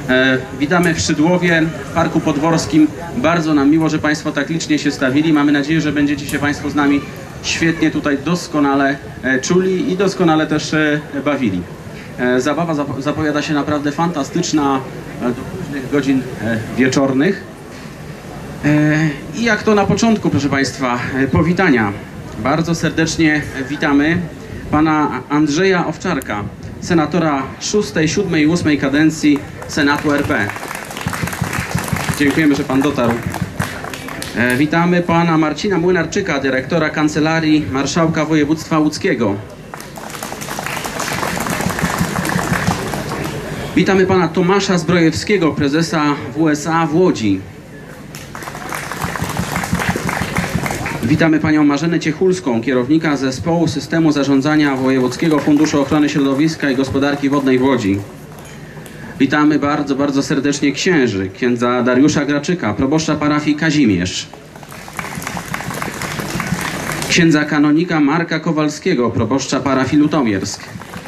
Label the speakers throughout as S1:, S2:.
S1: Witamy w Szydłowie, w Parku Podworskim. Bardzo nam miło, że Państwo tak licznie się stawili. Mamy nadzieję, że będziecie się Państwo z nami świetnie tutaj doskonale czuli i doskonale też bawili. Zabawa zapowiada się naprawdę fantastyczna do późnych godzin wieczornych. I jak to na początku, proszę Państwa, powitania. Bardzo serdecznie witamy pana Andrzeja Owczarka, senatora 6., 7. i 8. kadencji Senatu RP. Dziękujemy, że pan dotarł. Witamy pana Marcina Młynarczyka, dyrektora Kancelarii Marszałka Województwa Łódzkiego. Witamy pana Tomasza Zbrojewskiego, prezesa WSA w Łodzi. Witamy panią Marzenę Ciechulską, kierownika zespołu systemu zarządzania Wojewódzkiego Funduszu Ochrony Środowiska i Gospodarki Wodnej w Łodzi. Witamy bardzo, bardzo serdecznie księży, księdza Dariusza Graczyka, proboszcza parafii Kazimierz. Księdza kanonika Marka Kowalskiego, proboszcza parafii Lutomiersk.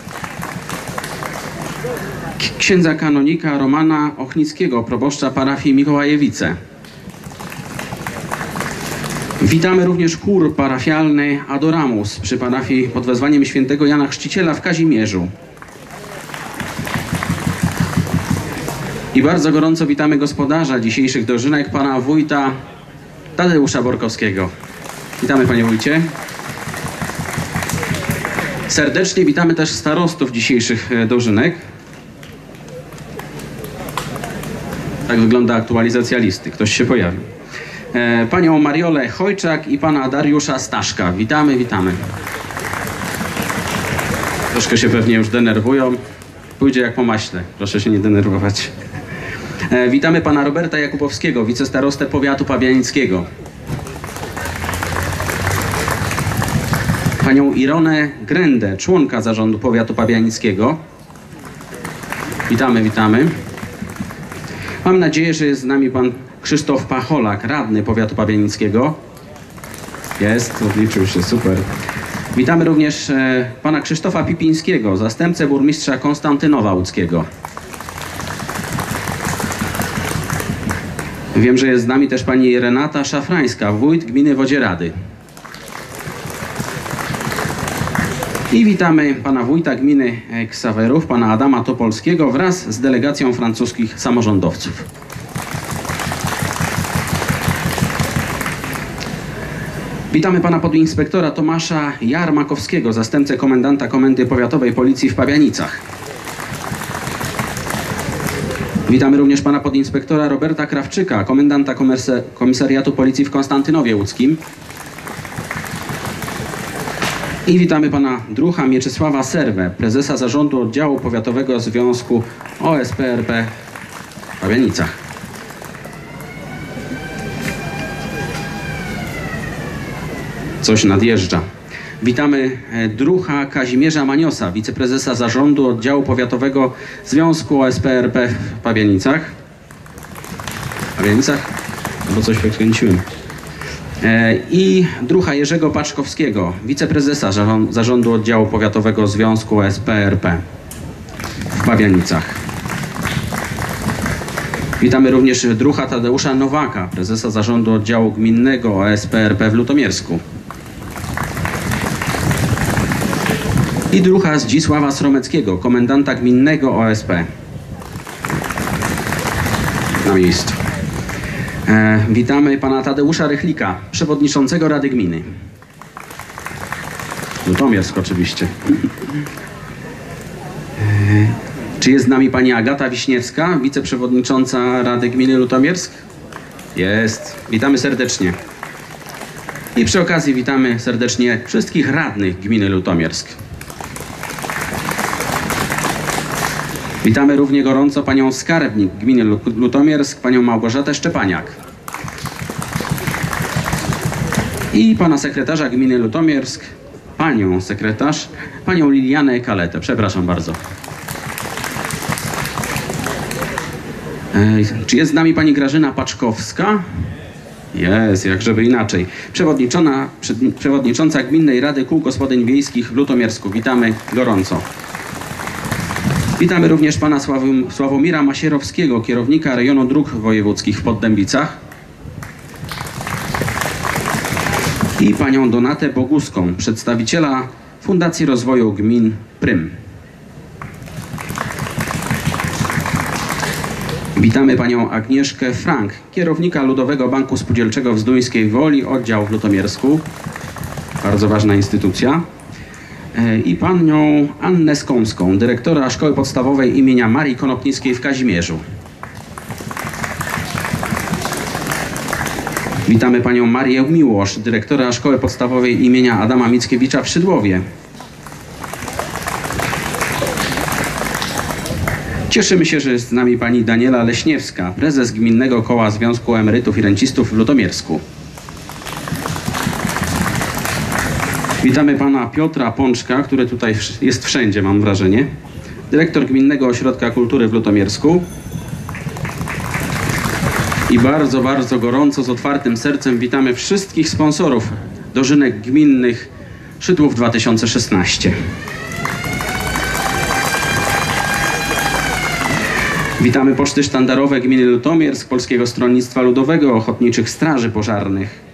S1: Księdza kanonika Romana Ochnickiego, proboszcza parafii Mikołajewice. Witamy również chór parafialny Adoramus przy parafii pod wezwaniem świętego Jana Chrzciciela w Kazimierzu. I bardzo gorąco witamy gospodarza dzisiejszych dożynek, pana wójta Tadeusza Borkowskiego. Witamy, panie wójcie. Serdecznie witamy też starostów dzisiejszych dożynek. Tak wygląda aktualizacja listy. Ktoś się pojawił. Panią Mariolę Chojczak i pana Dariusza Staszka. Witamy, witamy. Troszkę się pewnie już denerwują. Pójdzie jak po maśle. Proszę się nie denerwować. Witamy pana Roberta Jakubowskiego, wicestarostę powiatu pabianickiego. Panią Ironę Grędę, członka zarządu powiatu pabianickiego. Witamy, witamy. Mam nadzieję, że jest z nami pan Krzysztof Pacholak, radny powiatu pabianickiego. Jest, odliczył się, super. Witamy również pana Krzysztofa Pipińskiego, zastępcę burmistrza Konstantynowa Łódzkiego. Wiem, że jest z nami też pani Renata Szafrańska, wójt gminy Wodzierady. I witamy pana wójta gminy Ksawerów, pana Adama Topolskiego wraz z delegacją francuskich samorządowców. Witamy pana podinspektora Tomasza Jarmakowskiego, zastępcę komendanta Komendy Powiatowej Policji w Pabianicach. Witamy również pana podinspektora Roberta Krawczyka, komendanta Komisariatu Policji w Konstantynowie Łódzkim. I witamy pana druha Mieczysława Serwę, prezesa zarządu oddziału powiatowego Związku OSP RP w Pabianicach. Coś nadjeżdża. Witamy druha Kazimierza Maniosa, wiceprezesa zarządu oddziału powiatowego Związku OSP RP w Pabianicach. Bo coś wykręciłem. I druha Jerzego Paczkowskiego, wiceprezesa zarządu oddziału powiatowego Związku OSP RP w Pabianicach. Witamy również druha Tadeusza Nowaka, prezesa zarządu oddziału gminnego OSP RP w Lutomiersku. I druha Zdzisława Sromeckiego, komendanta gminnego OSP na miejscu. Witamy pana Tadeusza Rychlika, przewodniczącego Rady Gminy. Lutomiersk oczywiście. Czy jest z nami pani Agata Wiśniewska, wiceprzewodnicząca Rady Gminy Lutomiersk? Jest. Witamy serdecznie. I przy okazji witamy serdecznie wszystkich radnych gminy Lutomiersk. Witamy równie gorąco panią skarbnik gminy Lutomiersk, panią Małgorzatę Szczepaniak. I pana sekretarza gminy Lutomiersk, panią sekretarz, panią Lilianę Kaletę. Przepraszam bardzo. Czy jest z nami pani Grażyna Paczkowska? Jest, jak żeby inaczej. Przewodnicząca Gminnej Rady Kół Gospodyń Wiejskich w Lutomiersku. Witamy gorąco. Witamy również pana Sławomira Masierowskiego, kierownika rejonu dróg wojewódzkich w Poddębicach. I panią Donatę Boguską, przedstawiciela Fundacji Rozwoju Gmin Prym. Witamy panią Agnieszkę Frank, kierownika Ludowego Banku Spółdzielczego w Zduńskiej Woli, oddział w Lutomiersku. Bardzo ważna instytucja. I panią Annę Skomską, dyrektora Szkoły Podstawowej imienia Marii Konopnickiej w Kazimierzu. Witamy panią Marię Miłosz, dyrektora Szkoły Podstawowej imienia Adama Mickiewicza w Szydłowie. Cieszymy się, że jest z nami pani Daniela Leśniewska, prezes Gminnego Koła Związku Emerytów i Rencistów w Lutomiersku. Witamy pana Piotra Pączka, który tutaj jest wszędzie, mam wrażenie. Dyrektor Gminnego Ośrodka Kultury w Lutomiersku. I bardzo, bardzo gorąco, z otwartym sercem witamy wszystkich sponsorów dożynek gminnych Szydłów 2016. Witamy Poczty Sztandarowe Gminy Lutomiersk, Polskiego Stronnictwa Ludowego, Ochotniczych Straży Pożarnych.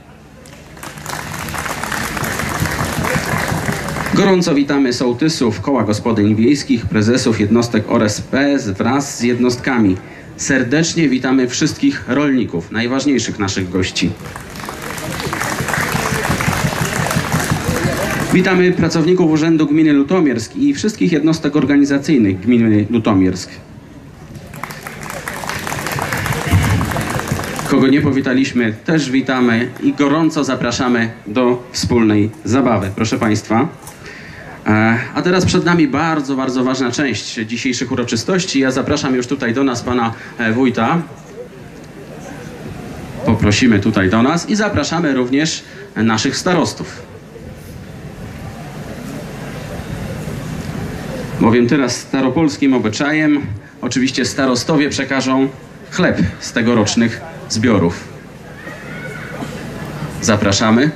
S1: Gorąco witamy sołtysów, koła gospodyń wiejskich, prezesów jednostek OSP wraz z jednostkami. Serdecznie witamy wszystkich rolników, najważniejszych naszych gości. Witamy pracowników Urzędu Gminy Lutomiersk i wszystkich jednostek organizacyjnych Gminy Lutomiersk. Kogo nie powitaliśmy, też witamy i gorąco zapraszamy do wspólnej zabawy. Proszę państwa. A teraz przed nami bardzo, bardzo ważna część dzisiejszych uroczystości. Ja zapraszam już tutaj do nas pana wójta. Poprosimy tutaj do nas i zapraszamy również naszych starostów. Bowiem teraz staropolskim obyczajem oczywiście starostowie przekażą chleb z tegorocznych zbiorów. Zapraszamy.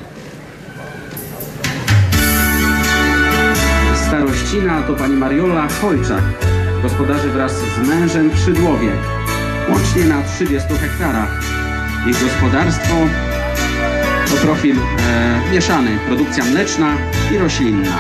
S1: Starościna to pani Mariola Chojczak, gospodarzy wraz z mężem w Szydłowie, łącznie na 30 hektarach. Ich gospodarstwo to profil mieszany, produkcja mleczna i roślinna.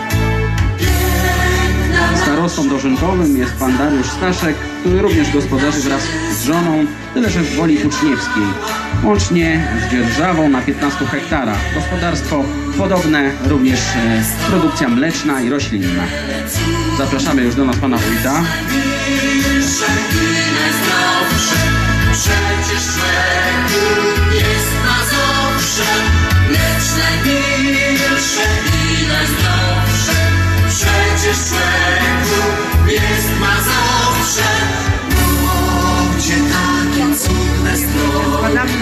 S1: Starostą dożynkowym jest pan Dariusz Staszek, który również gospodarzy wraz z żoną, tyle że w Woli Uczniewskiej. Łącznie z dzierżawą na 15 hektarach. Gospodarstwo podobne, również produkcja mleczna i roślinna. Zapraszamy już do nas pana wójta. Przecież człowieku jest Mazowsze, lecz najmilsze i najzdrowsze. Przecież człowieku jest Mazowsze, gdzie takie cudne zdrowie.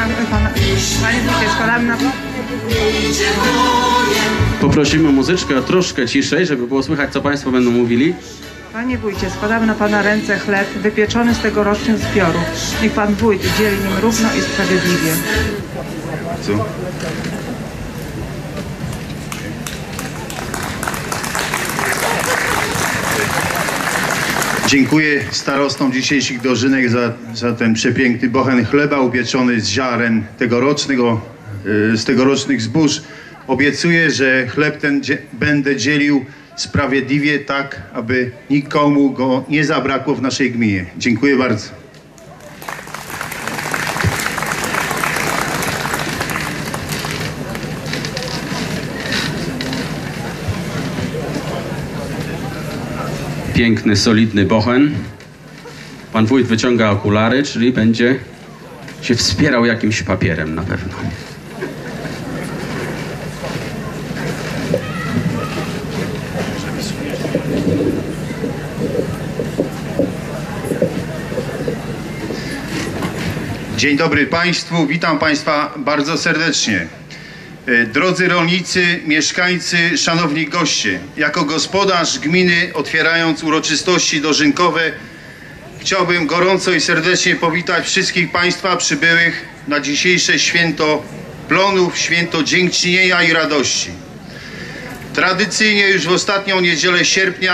S1: Poprosimy muzyczkę troszkę ciszej, żeby było słychać, co państwo będą mówili.
S2: Panie wójcie, składamy na pana ręce chleb wypieczony z tegorocznych zbiorów. Niech pan wójt dzieli nim równo i sprawiedliwie.
S1: Co?
S3: Dziękuję starostom dzisiejszych dożynek za ten przepiękny bochen chleba upieczony z ziaren z tegorocznych zbóż. Obiecuję, że chleb ten będę dzielił sprawiedliwie, tak aby nikomu go nie zabrakło w naszej gminie. Dziękuję bardzo.
S1: Piękny, solidny bochen. Pan wójt wyciąga okulary, czyli będzie się wspierał jakimś papierem na pewno.
S3: Dzień dobry Państwu, witam Państwa bardzo serdecznie. Drodzy rolnicy, mieszkańcy, szanowni goście, jako gospodarz gminy, otwierając uroczystości dożynkowe, chciałbym gorąco i serdecznie powitać wszystkich Państwa przybyłych na dzisiejsze święto plonów, święto dziękczynienia i radości. Tradycyjnie już w ostatnią niedzielę sierpnia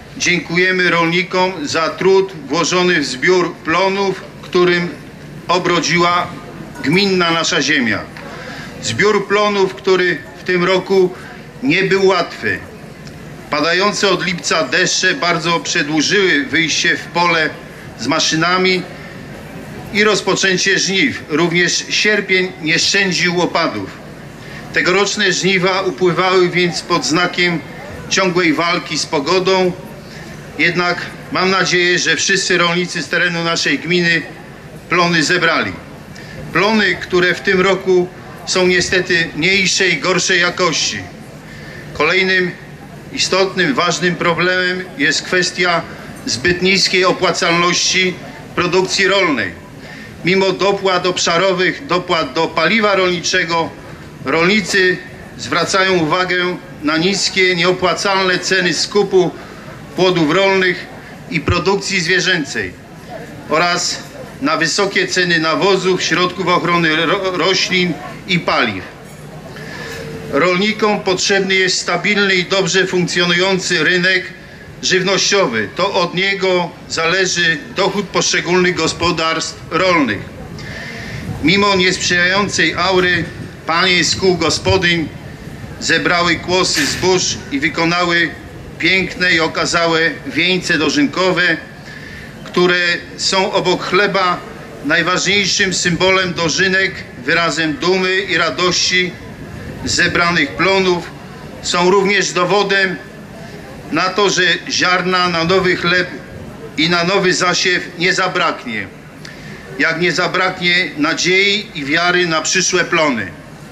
S3: dziękujemy rolnikom za trud włożony w zbiór plonów, którym obrodziła gminna nasza ziemia. Zbiór plonów, który w tym roku nie był łatwy. Padające od lipca deszcze bardzo przedłużyły wyjście w pole z maszynami i rozpoczęcie żniw. Również sierpień nie szczędził opadów. Tegoroczne żniwa upływały więc pod znakiem ciągłej walki z pogodą. Jednak mam nadzieję, że wszyscy rolnicy z terenu naszej gminy plony zebrali. Plony, które w tym roku są niestety mniejszej, gorszej jakości. Kolejnym istotnym, ważnym problemem jest kwestia zbyt niskiej opłacalności produkcji rolnej. Mimo dopłat obszarowych, dopłat do paliwa rolniczego, rolnicy zwracają uwagę na niskie, nieopłacalne ceny skupu płodów rolnych i produkcji zwierzęcej oraz na wysokie ceny nawozów, środków ochrony roślin i paliw. Rolnikom potrzebny jest stabilny i dobrze funkcjonujący rynek żywnościowy. To od niego zależy dochód poszczególnych gospodarstw rolnych. Mimo niesprzyjającej aury panie z kół gospodyń zebrały kłosy zbóż i wykonały piękne i okazałe wieńce dożynkowe, które są obok chleba najważniejszym symbolem dożynek, wyrazem dumy i radości z zebranych plonów. Są również dowodem na to, że ziarna na nowy chleb i na nowy zasiew nie zabraknie. Jak nie zabraknie nadziei i wiary na przyszłe plony.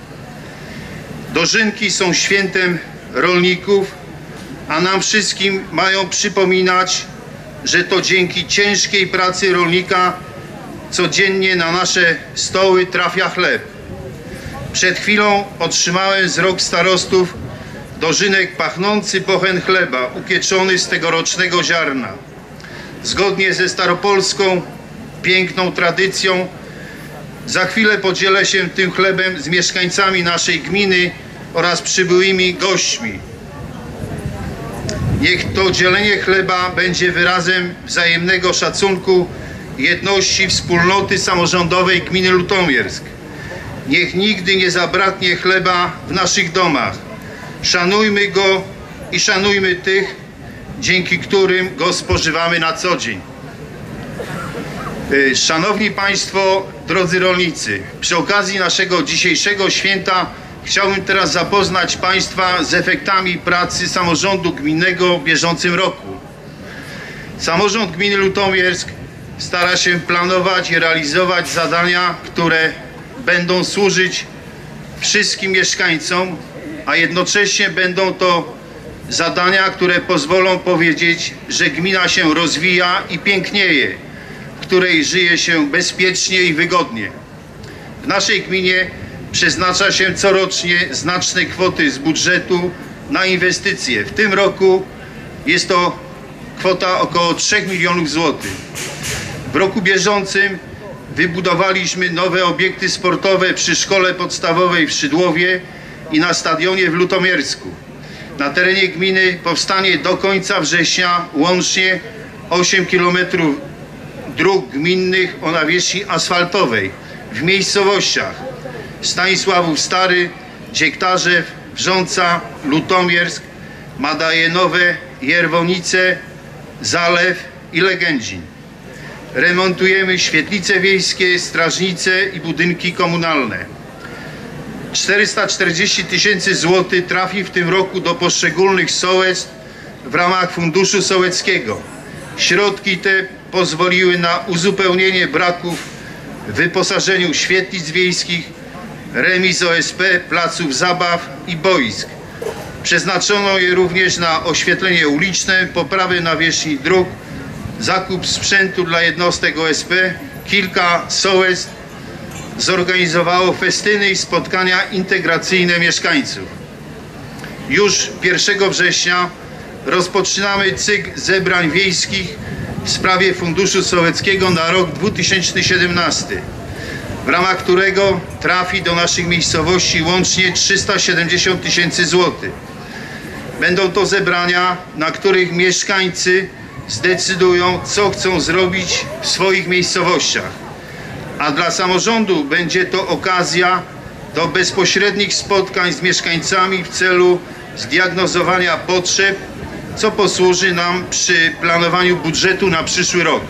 S3: Dożynki są świętem rolników, a nam wszystkim mają przypominać, że to dzięki ciężkiej pracy rolnika codziennie na nasze stoły trafia chleb. Przed chwilą otrzymałem z rąk starostów dożynek pachnący bochen chleba, upieczony z tegorocznego ziarna. Zgodnie ze staropolską, piękną tradycją, za chwilę podzielę się tym chlebem z mieszkańcami naszej gminy oraz przybyłymi gośćmi. Niech to dzielenie chleba będzie wyrazem wzajemnego szacunku, jedności wspólnoty samorządowej gminy Lutomiersk. Niech nigdy nie zabraknie chleba w naszych domach. Szanujmy go i szanujmy tych, dzięki którym go spożywamy na co dzień. Szanowni Państwo, drodzy rolnicy, przy okazji naszego dzisiejszego święta chciałbym teraz zapoznać Państwa z efektami pracy samorządu gminnego w bieżącym roku. Samorząd gminy Lutomiersk stara się planować i realizować zadania, które będą służyć wszystkim mieszkańcom, a jednocześnie będą to zadania, które pozwolą powiedzieć, że gmina się rozwija i pięknieje, w której żyje się bezpiecznie i wygodnie. W naszej gminie przeznacza się corocznie znaczne kwoty z budżetu na inwestycje. W tym roku jest to kwota około 3 milionów złotych. W roku bieżącym wybudowaliśmy nowe obiekty sportowe przy szkole podstawowej w Szydłowie i na stadionie w Lutomiersku. Na terenie gminy powstanie do końca września łącznie 8 km dróg gminnych o nawierzchni asfaltowej w miejscowościach Stanisławów Stary, Dziektarzew, Wrząca, Lutomiersk, Madajenowe, Jerwonice, Zalew i Legędzin. Remontujemy świetlice wiejskie, strażnice i budynki komunalne. 440 000 złotych trafi w tym roku do poszczególnych sołectw w ramach Funduszu Sołeckiego. Środki te pozwoliły na uzupełnienie braków w wyposażeniu świetlic wiejskich, remiz OSP, placów zabaw i boisk. Przeznaczono je również na oświetlenie uliczne, poprawę nawierzchni dróg, zakup sprzętu dla jednostek OSP. Kilka sołectw zorganizowało festyny i spotkania integracyjne mieszkańców. Już 1 września rozpoczynamy cykl zebrań wiejskich w sprawie Funduszu Sołeckiego na rok 2017, w ramach którego trafi do naszych miejscowości łącznie 370 000 złotych. Będą to zebrania, na których mieszkańcy zdecydują, co chcą zrobić w swoich miejscowościach. A dla samorządu będzie to okazja do bezpośrednich spotkań z mieszkańcami w celu zdiagnozowania potrzeb, co posłuży nam przy planowaniu budżetu na przyszły rok.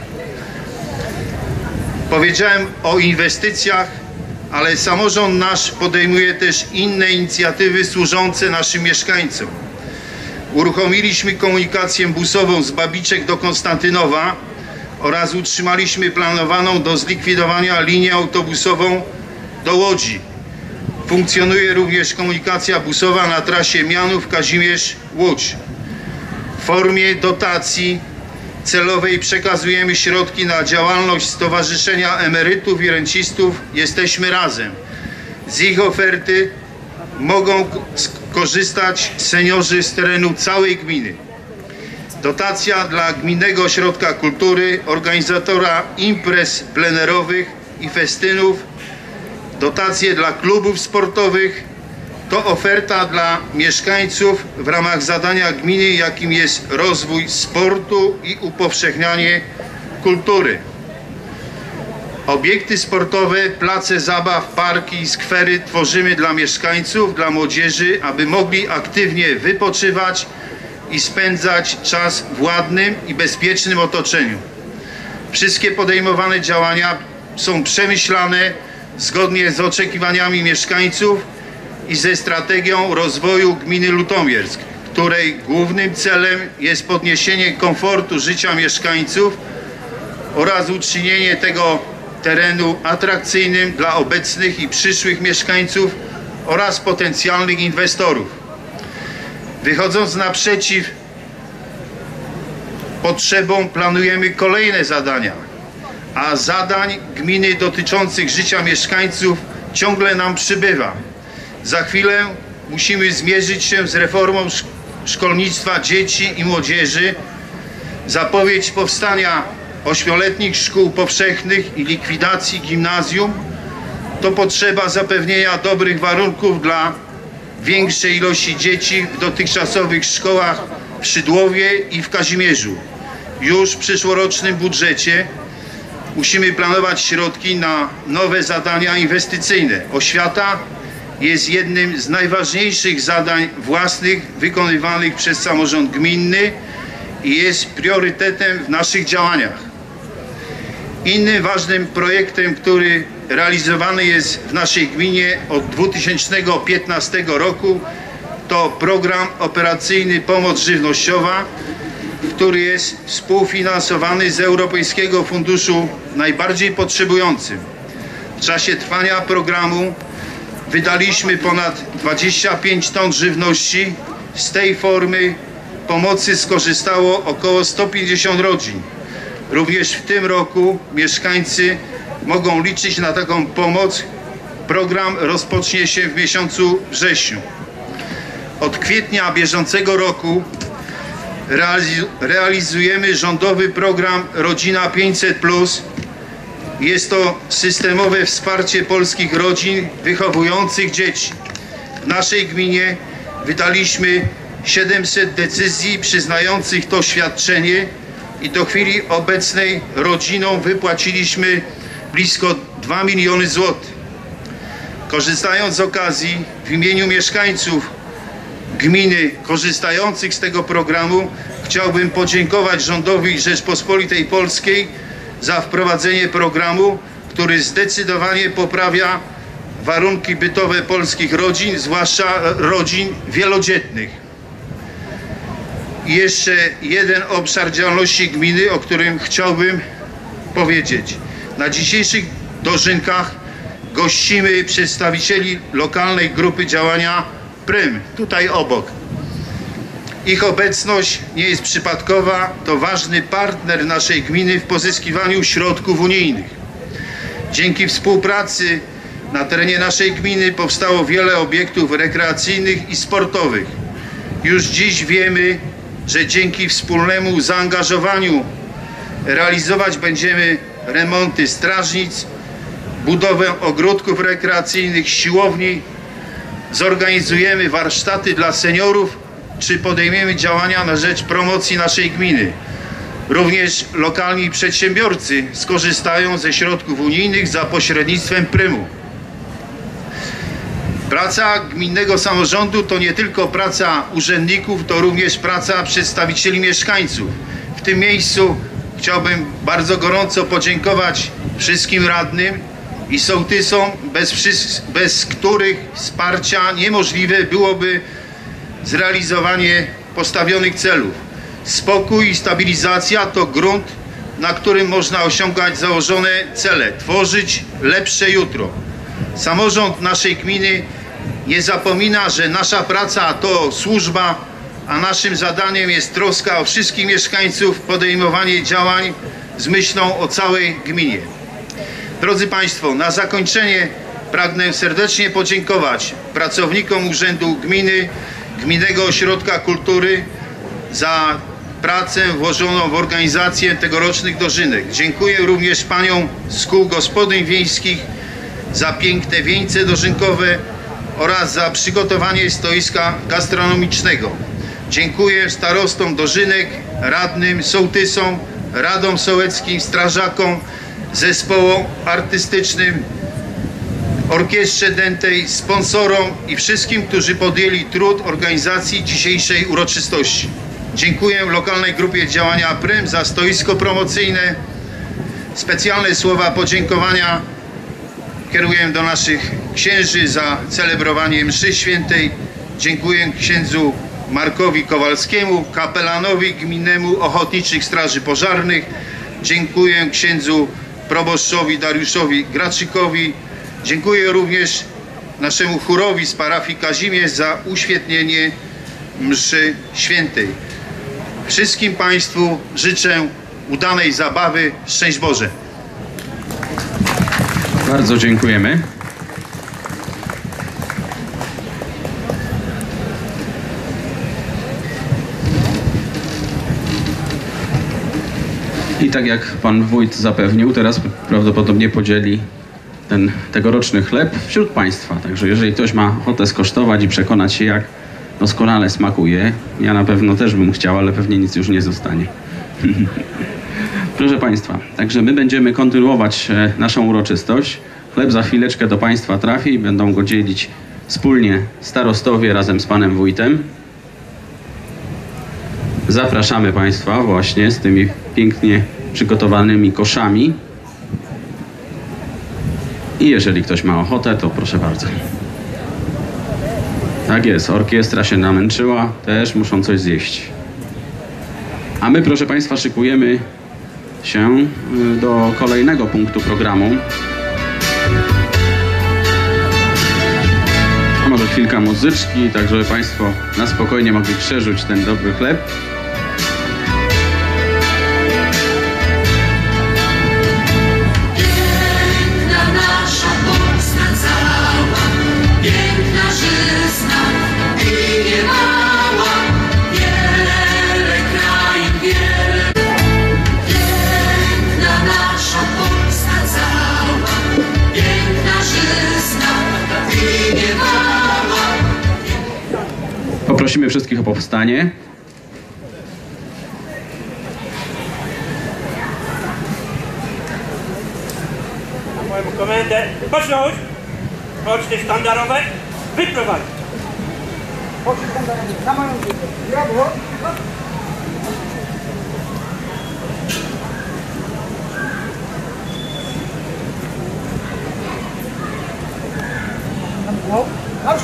S3: Powiedziałem o inwestycjach, ale samorząd nasz podejmuje też inne inicjatywy służące naszym mieszkańcom. Uruchomiliśmy komunikację busową z Babiczek do Konstantynowa oraz utrzymaliśmy planowaną do zlikwidowania linię autobusową do Łodzi. Funkcjonuje również komunikacja busowa na trasie Mianów-Kazimierz-Łódź. W formie dotacji celowej przekazujemy środki na działalność Stowarzyszenia Emerytów i Rencistów Jesteśmy Razem. Z ich oferty mogą skorzystać seniorzy z terenu całej gminy. Dotacja dla Gminnego Ośrodka Kultury, organizatora imprez plenerowych i festynów, dotacje dla klubów sportowych to oferta dla mieszkańców w ramach zadania gminy, jakim jest rozwój sportu i upowszechnianie kultury. Obiekty sportowe, place zabaw, parki i skwery tworzymy dla mieszkańców, dla młodzieży, aby mogli aktywnie wypoczywać i spędzać czas w ładnym i bezpiecznym otoczeniu. Wszystkie podejmowane działania są przemyślane zgodnie z oczekiwaniami mieszkańców i ze strategią rozwoju gminy Lutomiersk, której głównym celem jest podniesienie komfortu życia mieszkańców oraz uczynienie tego terenu atrakcyjnym dla obecnych i przyszłych mieszkańców oraz potencjalnych inwestorów. Wychodząc naprzeciw potrzebom, planujemy kolejne zadania, a zadań gminy dotyczących życia mieszkańców ciągle nam przybywa. Za chwilę musimy zmierzyć się z reformą szkolnictwa dzieci i młodzieży. Zapowiedź powstania 8-letnich szkół powszechnych i likwidacji gimnazjum to potrzeba zapewnienia dobrych warunków dla większej ilości dzieci w dotychczasowych szkołach w Szydłowie i w Kazimierzu. Już w przyszłorocznym budżecie musimy planować środki na nowe zadania inwestycyjne. Oświata jest jednym z najważniejszych zadań własnych wykonywanych przez samorząd gminny i jest priorytetem w naszych działaniach. Innym ważnym projektem, który realizowany jest w naszej gminie od 2015 roku, to program operacyjny Pomoc Żywnościowa, który jest współfinansowany z Europejskiego Funduszu Najbardziej Potrzebującym. W czasie trwania programu wydaliśmy ponad 25 ton żywności. Z tej formy pomocy skorzystało około 150 rodzin. Również w tym roku mieszkańcy mogą liczyć na taką pomoc. Program rozpocznie się w miesiącu wrześniu. Od kwietnia bieżącego roku realizujemy rządowy program Rodzina 500+. Jest to systemowe wsparcie polskich rodzin wychowujących dzieci. W naszej gminie wydaliśmy 700 decyzji przyznających to świadczenie i do chwili obecnej rodzinom wypłaciliśmy blisko 2 miliony złotych. Korzystając z okazji, w imieniu mieszkańców gminy korzystających z tego programu chciałbym podziękować rządowi Rzeczpospolitej Polskiej za wprowadzenie programu, który zdecydowanie poprawia warunki bytowe polskich rodzin, zwłaszcza rodzin wielodzietnych. I jeszcze jeden obszar działalności gminy, o którym chciałbym powiedzieć. Na dzisiejszych dożynkach gościmy przedstawicieli lokalnej grupy działania Prym, tutaj obok. Ich obecność nie jest przypadkowa, to ważny partner naszej gminy w pozyskiwaniu środków unijnych. Dzięki współpracy na terenie naszej gminy powstało wiele obiektów rekreacyjnych i sportowych. Już dziś wiemy, że dzięki wspólnemu zaangażowaniu realizować będziemy remonty strażnic, budowę ogródków rekreacyjnych, siłowni, zorganizujemy warsztaty dla seniorów czy podejmiemy działania na rzecz promocji naszej gminy. Również lokalni przedsiębiorcy skorzystają ze środków unijnych za pośrednictwem Prymu. Praca gminnego samorządu to nie tylko praca urzędników, to również praca przedstawicieli mieszkańców. W tym miejscu chciałbym bardzo gorąco podziękować wszystkim radnym i sołtysom, bez których wsparcia niemożliwe byłoby zrealizowanie postawionych celów. Spokój i stabilizacja to grunt, na którym można osiągać założone cele, tworzyć lepsze jutro. Samorząd naszej gminy nie zapomina, że nasza praca to służba, a naszym zadaniem jest troska o wszystkich mieszkańców, podejmowanie działań z myślą o całej gminie. Drodzy Państwo, na zakończenie pragnę serdecznie podziękować pracownikom Urzędu Gminy, Gminnego Ośrodka Kultury za pracę włożoną w organizację tegorocznych dożynek. Dziękuję również paniom z kół gospodyń wiejskich za piękne wieńce dożynkowe oraz za przygotowanie stoiska gastronomicznego. Dziękuję starostom dożynek, radnym, sołtysom, radom sołeckim, strażakom, zespołom artystycznym, orkiestrze dętej, sponsorom i wszystkim, którzy podjęli trud organizacji dzisiejszej uroczystości. Dziękuję lokalnej grupie działania Prym za stoisko promocyjne. Specjalne słowa podziękowania kieruję do naszych księży za celebrowanie mszy świętej. Dziękuję księdzu Markowi Kowalskiemu, kapelanowi gminnemu Ochotniczych Straży Pożarnych. Dziękuję księdzu proboszczowi Dariuszowi Graczykowi. Dziękuję również naszemu chórowi z parafii Kazimierz za uświetnienie mszy świętej. Wszystkim Państwu życzę udanej zabawy. Szczęść Boże!
S1: Bardzo dziękujemy. I tak jak pan wójt zapewnił, teraz prawdopodobnie podzieli ten tegoroczny chleb wśród Państwa. Także jeżeli ktoś ma ochotę skosztować i przekonać się, jak doskonale smakuje, ja na pewno też bym chciał, ale pewnie nic już nie zostanie. Proszę Państwa, także my będziemy kontynuować naszą uroczystość. Chleb za chwileczkę do Państwa trafi i będą go dzielić wspólnie starostowie razem z panem wójtem. Zapraszamy Państwa właśnie z tymi pięknie przygotowanymi koszami. I jeżeli ktoś ma ochotę, to proszę bardzo. Tak jest, orkiestra się namęczyła, też muszą coś zjeść. A my, proszę Państwa, szykujemy się do kolejnego punktu programu. A może chwilka muzyczki, tak żeby Państwo na spokojnie mogli przeżyć ten dobry chleb. Poprosimy wszystkich o powstanie.
S4: Na moją komendę począć, poczty sztandarowe wyprowadzić. Poczty sztandarowe na moją drogę. Brawo. Marsz.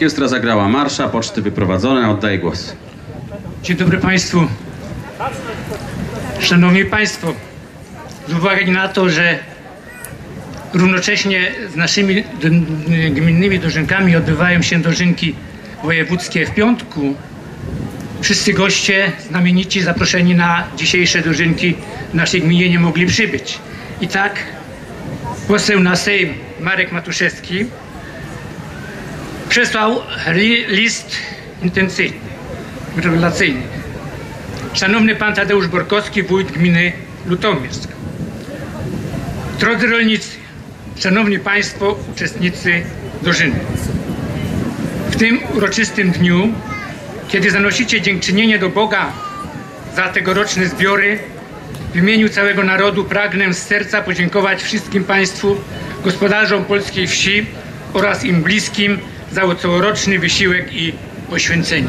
S1: Orkiestra zagrała marsza, poczty wyprowadzone. Oddaję głos.
S5: Dzień dobry Państwu. Szanowni Państwo, z uwagi na to, że równocześnie z naszymi gminnymi dożynkami odbywają się dożynki wojewódzkie w piątku, wszyscy goście znamienici zaproszeni na dzisiejsze dożynki w naszej gminie nie mogli przybyć. I tak poseł na Sejm Marek Matuszewski przesłał list intencyjny, gratulacyjny. Szanowny Pan Tadeusz Borkowski, wójt gminy Lutomiersk. Drodzy rolnicy, Szanowni Państwo, uczestnicy dożynek. W tym uroczystym dniu, kiedy zanosicie dziękczynienie do Boga za tegoroczne zbiory, w imieniu całego narodu pragnę z serca podziękować wszystkim Państwu, gospodarzom polskiej wsi oraz im bliskim za całoroczny wysiłek i poświęcenie.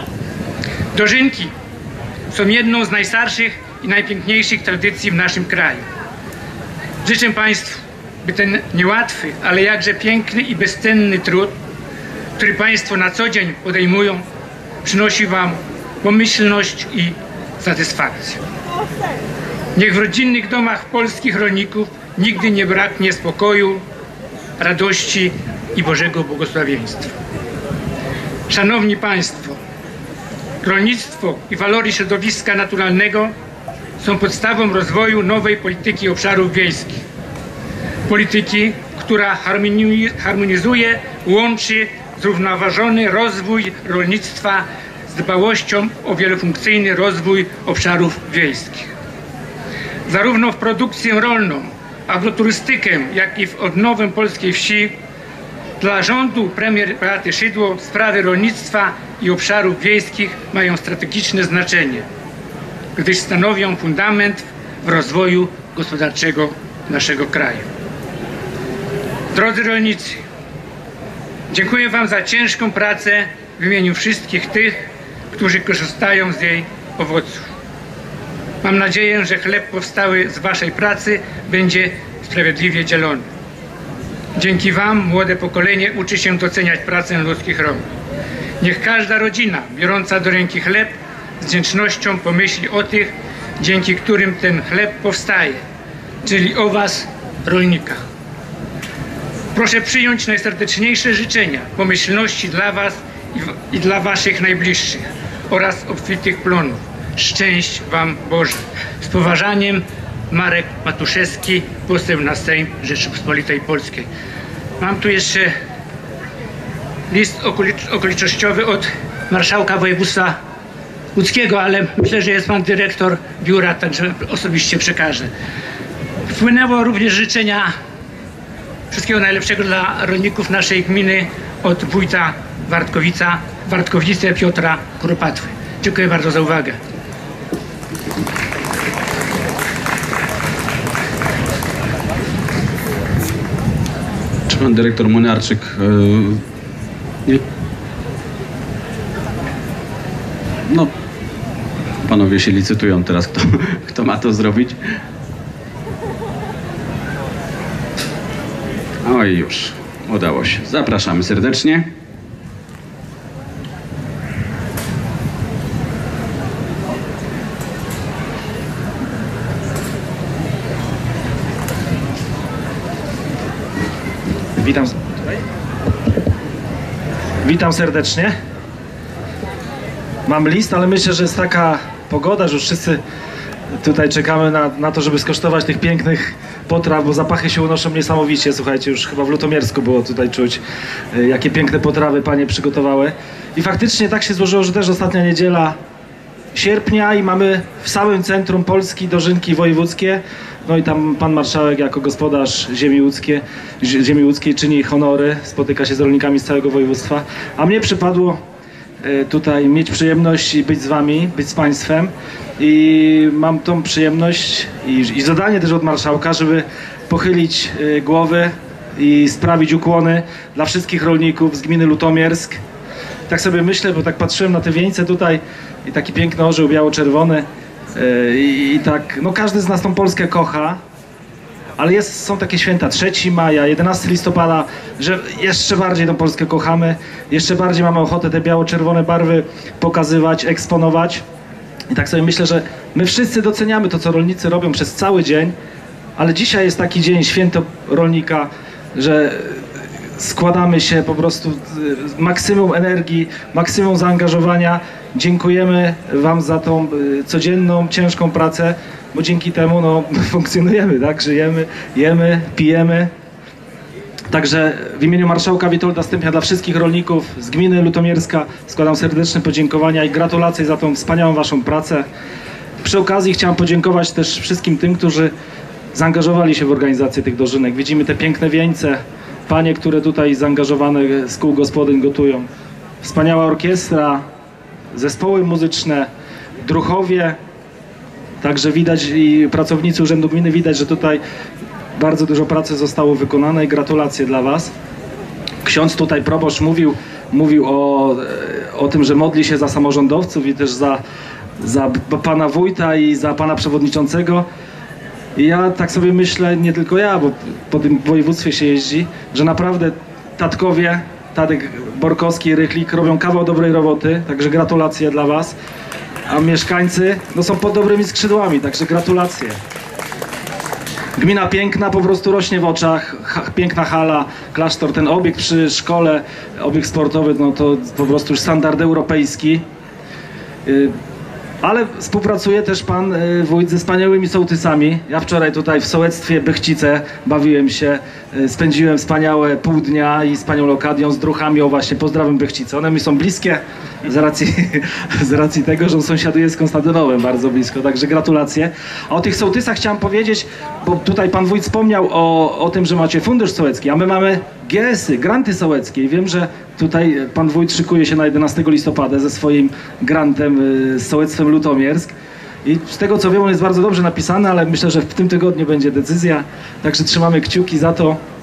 S5: Dożynki są jedną z najstarszych i najpiękniejszych tradycji w naszym kraju. Życzę Państwu, by ten niełatwy, ale jakże piękny i bezcenny trud, który Państwo na co dzień podejmują, przynosi Wam pomyślność i satysfakcję. Niech w rodzinnych domach polskich rolników nigdy nie braknie spokoju, radości i Bożego błogosławieństwa. Szanowni Państwo, rolnictwo i walory środowiska naturalnego są podstawą rozwoju nowej polityki obszarów wiejskich. Polityki, która harmonizuje, łączy zrównoważony rozwój rolnictwa z dbałością o wielofunkcyjny rozwój obszarów wiejskich. Zarówno w produkcję rolną, agroturystykę, jak i w odnowę polskiej wsi dla rządu premier Beaty Szydło sprawy rolnictwa i obszarów wiejskich mają strategiczne znaczenie, gdyż stanowią fundament w rozwoju gospodarczego naszego kraju. Drodzy rolnicy, dziękuję Wam za ciężką pracę w imieniu wszystkich tych, którzy korzystają z jej owoców. Mam nadzieję, że chleb powstały z Waszej pracy będzie sprawiedliwie dzielony. Dzięki Wam młode pokolenie uczy się doceniać pracę ludzkich rąk. Niech każda rodzina biorąca do ręki chleb z wdzięcznością pomyśli o tych, dzięki którym ten chleb powstaje, czyli o Was, rolnikach. Proszę przyjąć najserdeczniejsze życzenia, pomyślności dla Was i dla Waszych najbliższych oraz obfitych plonów. Szczęść Wam Boże. Z poważaniem, Marek Matuszewski, poseł na Sejm Rzeczypospolitej Polskiej. Mam tu jeszcze list okolicznościowy od marszałka województwa łódzkiego, ale myślę, że jest Pan dyrektor biura, także osobiście przekażę. Wpłynęło również życzenia wszystkiego najlepszego dla rolników naszej gminy od wójta Wartkowice Piotra Kuropatwy. Dziękuję bardzo za uwagę.
S1: Czy Pan dyrektor Młynarczyk nie? No, panowie się licytują teraz, kto ma to zrobić. Oj, już udało się. Zapraszamy serdecznie.
S6: Witam serdecznie. Mam list, ale myślę, że jest taka pogoda, że już wszyscy tutaj czekamy na to, żeby skosztować tych pięknych potraw, bo zapachy się unoszą niesamowicie. Słuchajcie, już chyba w Lutomiersku było tutaj czuć, jakie piękne potrawy panie przygotowały. I faktycznie tak się złożyło, że też ostatnia niedziela sierpnia i mamy w samym centrum Polski dożynki wojewódzkie. No i tam pan marszałek jako gospodarz ziemi łódzkiej czyni honory, spotyka się z rolnikami z całego województwa. A mnie przypadło tutaj mieć przyjemność i być z wami, być z państwem. I mam tą przyjemność i zadanie też od marszałka, żeby pochylić głowy i sprawić ukłony dla wszystkich rolników z gminy Lutomiersk. Tak sobie myślę, bo tak patrzyłem na te wieńce tutaj i taki piękny orzeł biało-czerwony. I tak, no każdy z nas tą Polskę kocha, ale są takie święta 3 maja, 11 listopada, że jeszcze bardziej tą Polskę kochamy, jeszcze bardziej mamy ochotę te biało-czerwone barwy pokazywać, eksponować. I tak sobie myślę, że my wszyscy doceniamy to, co rolnicy robią przez cały dzień, ale dzisiaj jest taki dzień, święto rolnika, że składamy się po prostu maksimum energii, maksimum zaangażowania. Dziękujemy Wam za tą codzienną, ciężką pracę, bo dzięki temu no, funkcjonujemy, tak? Żyjemy, jemy, pijemy. Także w imieniu marszałka Witolda Stępnia dla wszystkich rolników z gminy Lutomierska składam serdeczne podziękowania i gratulacje za tą wspaniałą Waszą pracę. Przy okazji chciałem podziękować też wszystkim tym, którzy zaangażowali się w organizację tych dożynek. Widzimy te piękne wieńce, panie, które tutaj zaangażowane z kół gospodyń gotują. Wspaniała orkiestra, zespoły muzyczne, druhowie. Także widać i pracownicy Urzędu Gminy, widać, że tutaj bardzo dużo pracy zostało wykonane i gratulacje dla Was. Ksiądz tutaj proboszcz mówił o tym, że modli się za samorządowców i też za pana wójta i za pana przewodniczącego. I ja tak sobie myślę, nie tylko ja, bo po tym województwie się jeździ, że naprawdę tatkowie, Tadek Borkowski i Rychlik robią kawał dobrej roboty, także gratulacje dla Was. A mieszkańcy no, są pod dobrymi skrzydłami, także gratulacje. Gmina piękna, po prostu rośnie w oczach, piękna hala, klasztor, ten obiekt przy szkole, obiekt sportowy, no to po prostu już standard europejski. Ale współpracuje też pan wójt ze wspaniałymi sołtysami. Ja wczoraj tutaj w sołectwie Bychcice bawiłem się, spędziłem wspaniałe pół dnia i z panią Lokadią, z druchami, o właśnie, pozdrawiam Bychcice. One mi są bliskie z racji tego, że sąsiaduje z Konstantynowem bardzo blisko, także gratulacje. A o tych sołtysach chciałem powiedzieć, bo tutaj pan wójt wspomniał o tym, że macie fundusz sołecki, a my mamy GS-y, granty sołeckie i wiem, że tutaj pan wójt szykuje się na 11 listopada ze swoim grantem z sołectwem Lutomiersk. I z tego co wiem, on jest bardzo dobrze napisany, ale myślę, że w tym tygodniu będzie decyzja, także trzymamy kciuki za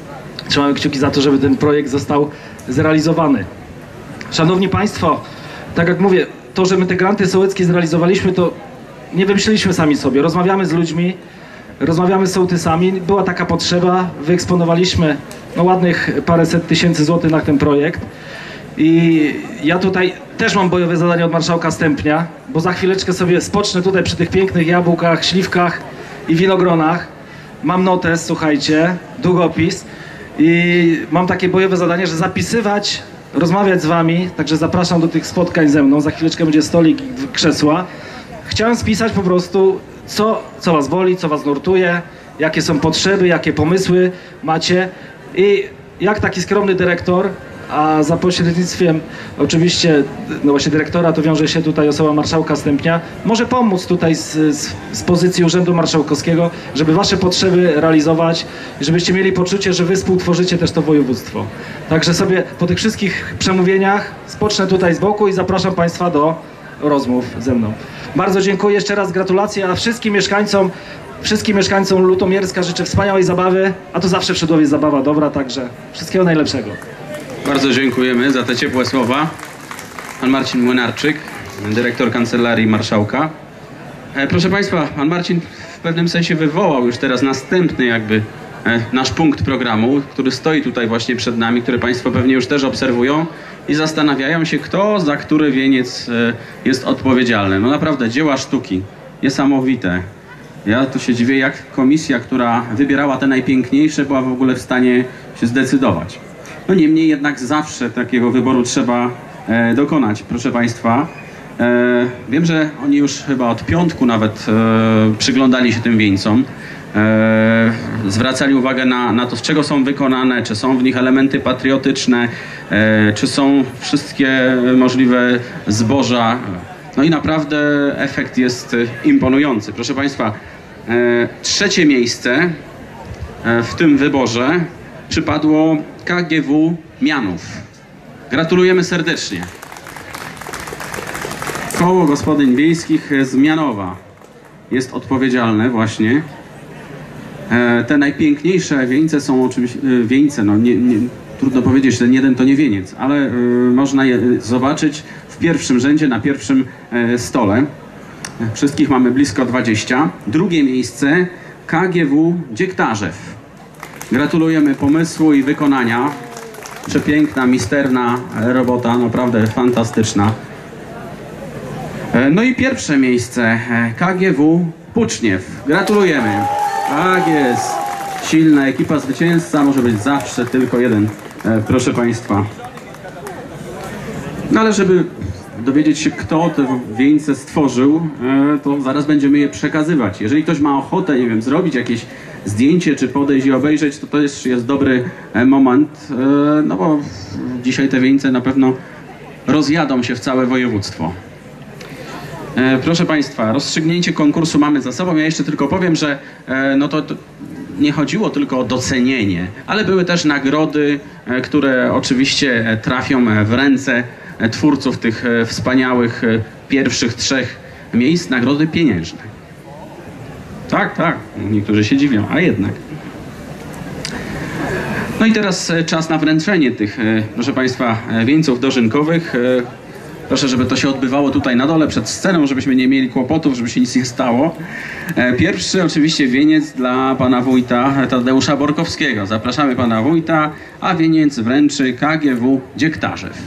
S6: to, żeby ten projekt został zrealizowany. Szanowni Państwo, tak jak mówię, to, że my te granty sołeckie zrealizowaliśmy, to nie wymyśliliśmy sami sobie. Rozmawiamy z ludźmi, rozmawiamy z sołtysami. Była taka potrzeba, wyeksponowaliśmy no, ładnych paręset tysięcy złotych na ten projekt. I ja tutaj też mam bojowe zadanie od marszałka Stępnia, bo za chwileczkę sobie spocznę tutaj przy tych pięknych jabłkach, śliwkach i winogronach. Mam notes, słuchajcie, długopis i mam takie bojowe zadanie, że zapisywać, rozmawiać z Wami, także zapraszam do tych spotkań ze mną. Za chwileczkę będzie stolik i krzesła. Chciałem spisać po prostu, co Was boli, co Was nurtuje, jakie są potrzeby, jakie pomysły macie i jak taki skromny dyrektor, a za pośrednictwem oczywiście, no właśnie dyrektora, to wiąże się tutaj osoba marszałka Stępnia, może pomóc tutaj z pozycji Urzędu Marszałkowskiego, żeby Wasze potrzeby realizować i żebyście mieli poczucie, że Wy współtworzycie też to województwo. Także sobie po tych wszystkich przemówieniach spocznę tutaj z boku i zapraszam Państwa do rozmów ze mną. Bardzo dziękuję, jeszcze raz gratulacje, a wszystkim mieszkańcom Lutomierska życzę wspaniałej zabawy, a to zawsze w Szydłowie jest zabawa dobra, także wszystkiego najlepszego.
S1: Bardzo dziękujemy za te ciepłe słowa. Pan Marcin Młynarczyk, dyrektor Kancelarii Marszałka. Proszę Państwa, pan Marcin w pewnym sensie wywołał już teraz następny jakby nasz punkt programu, który stoi tutaj właśnie przed nami, który Państwo pewnie już też obserwują i zastanawiają się, kto za który wieniec jest odpowiedzialny. No naprawdę, dzieła sztuki, niesamowite. Ja tu się dziwię, jak komisja, która wybierała te najpiękniejsze, była w ogóle w stanie się zdecydować. No niemniej jednak zawsze takiego wyboru trzeba dokonać, proszę Państwa. Wiem, że oni już chyba od piątku nawet przyglądali się tym wieńcom. Zwracali uwagę na to, z czego są wykonane, czy są w nich elementy patriotyczne, czy są wszystkie możliwe zboża. No i naprawdę efekt jest imponujący. Proszę Państwa, trzecie miejsce w tym wyborze przypadło KGW Mianów. Gratulujemy serdecznie. Koło Gospodyń Wiejskich z Mianowa jest odpowiedzialne właśnie. Te najpiękniejsze wieńce są oczywiście, no trudno powiedzieć, że jeden to nie wieniec, ale można je zobaczyć w pierwszym rzędzie, na pierwszym stole. Wszystkich mamy blisko 20. Drugie miejsce KGW Dziektarzew. Gratulujemy pomysłu i wykonania. Przepiękna, misterna robota, naprawdę fantastyczna. No i pierwsze miejsce, KGW Puczniew. Gratulujemy. Tak jest. Silna ekipa, zwycięzca może być zawsze tylko jeden, proszę Państwa. No ale żeby dowiedzieć się, kto te wieńce stworzył, to zaraz będziemy je przekazywać. Jeżeli ktoś ma ochotę, nie wiem, zrobić jakieś zdjęcie, czy podejść i obejrzeć, to też jest dobry moment, no bo dzisiaj te wieńce na pewno rozjadą się w całe województwo. Proszę Państwa, rozstrzygnięcie konkursu mamy za sobą. Ja jeszcze tylko powiem, że no to nie chodziło tylko o docenienie, ale były też nagrody, które oczywiście trafią w ręce twórców tych wspaniałych pierwszych 3 miejsc, nagrody pieniężne. Tak, tak, niektórzy się dziwią, a jednak. No i teraz czas na wręczenie tych, proszę Państwa, wieńców dożynkowych. Proszę, żeby to się odbywało tutaj na dole przed sceną, żebyśmy nie mieli kłopotów, żeby się nic nie stało. Pierwszy oczywiście wieniec dla pana wójta Tadeusza Borkowskiego. Zapraszamy pana wójta, a wieniec wręczy KGW Dziektarzew.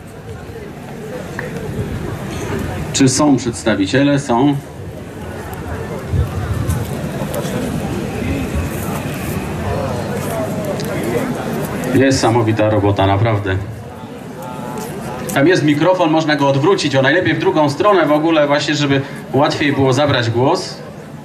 S1: Czy są przedstawiciele? Są. Niesamowita robota, naprawdę. Tam jest mikrofon, można go odwrócić, o najlepiej w drugą stronę w ogóle właśnie, żeby łatwiej było zabrać głos.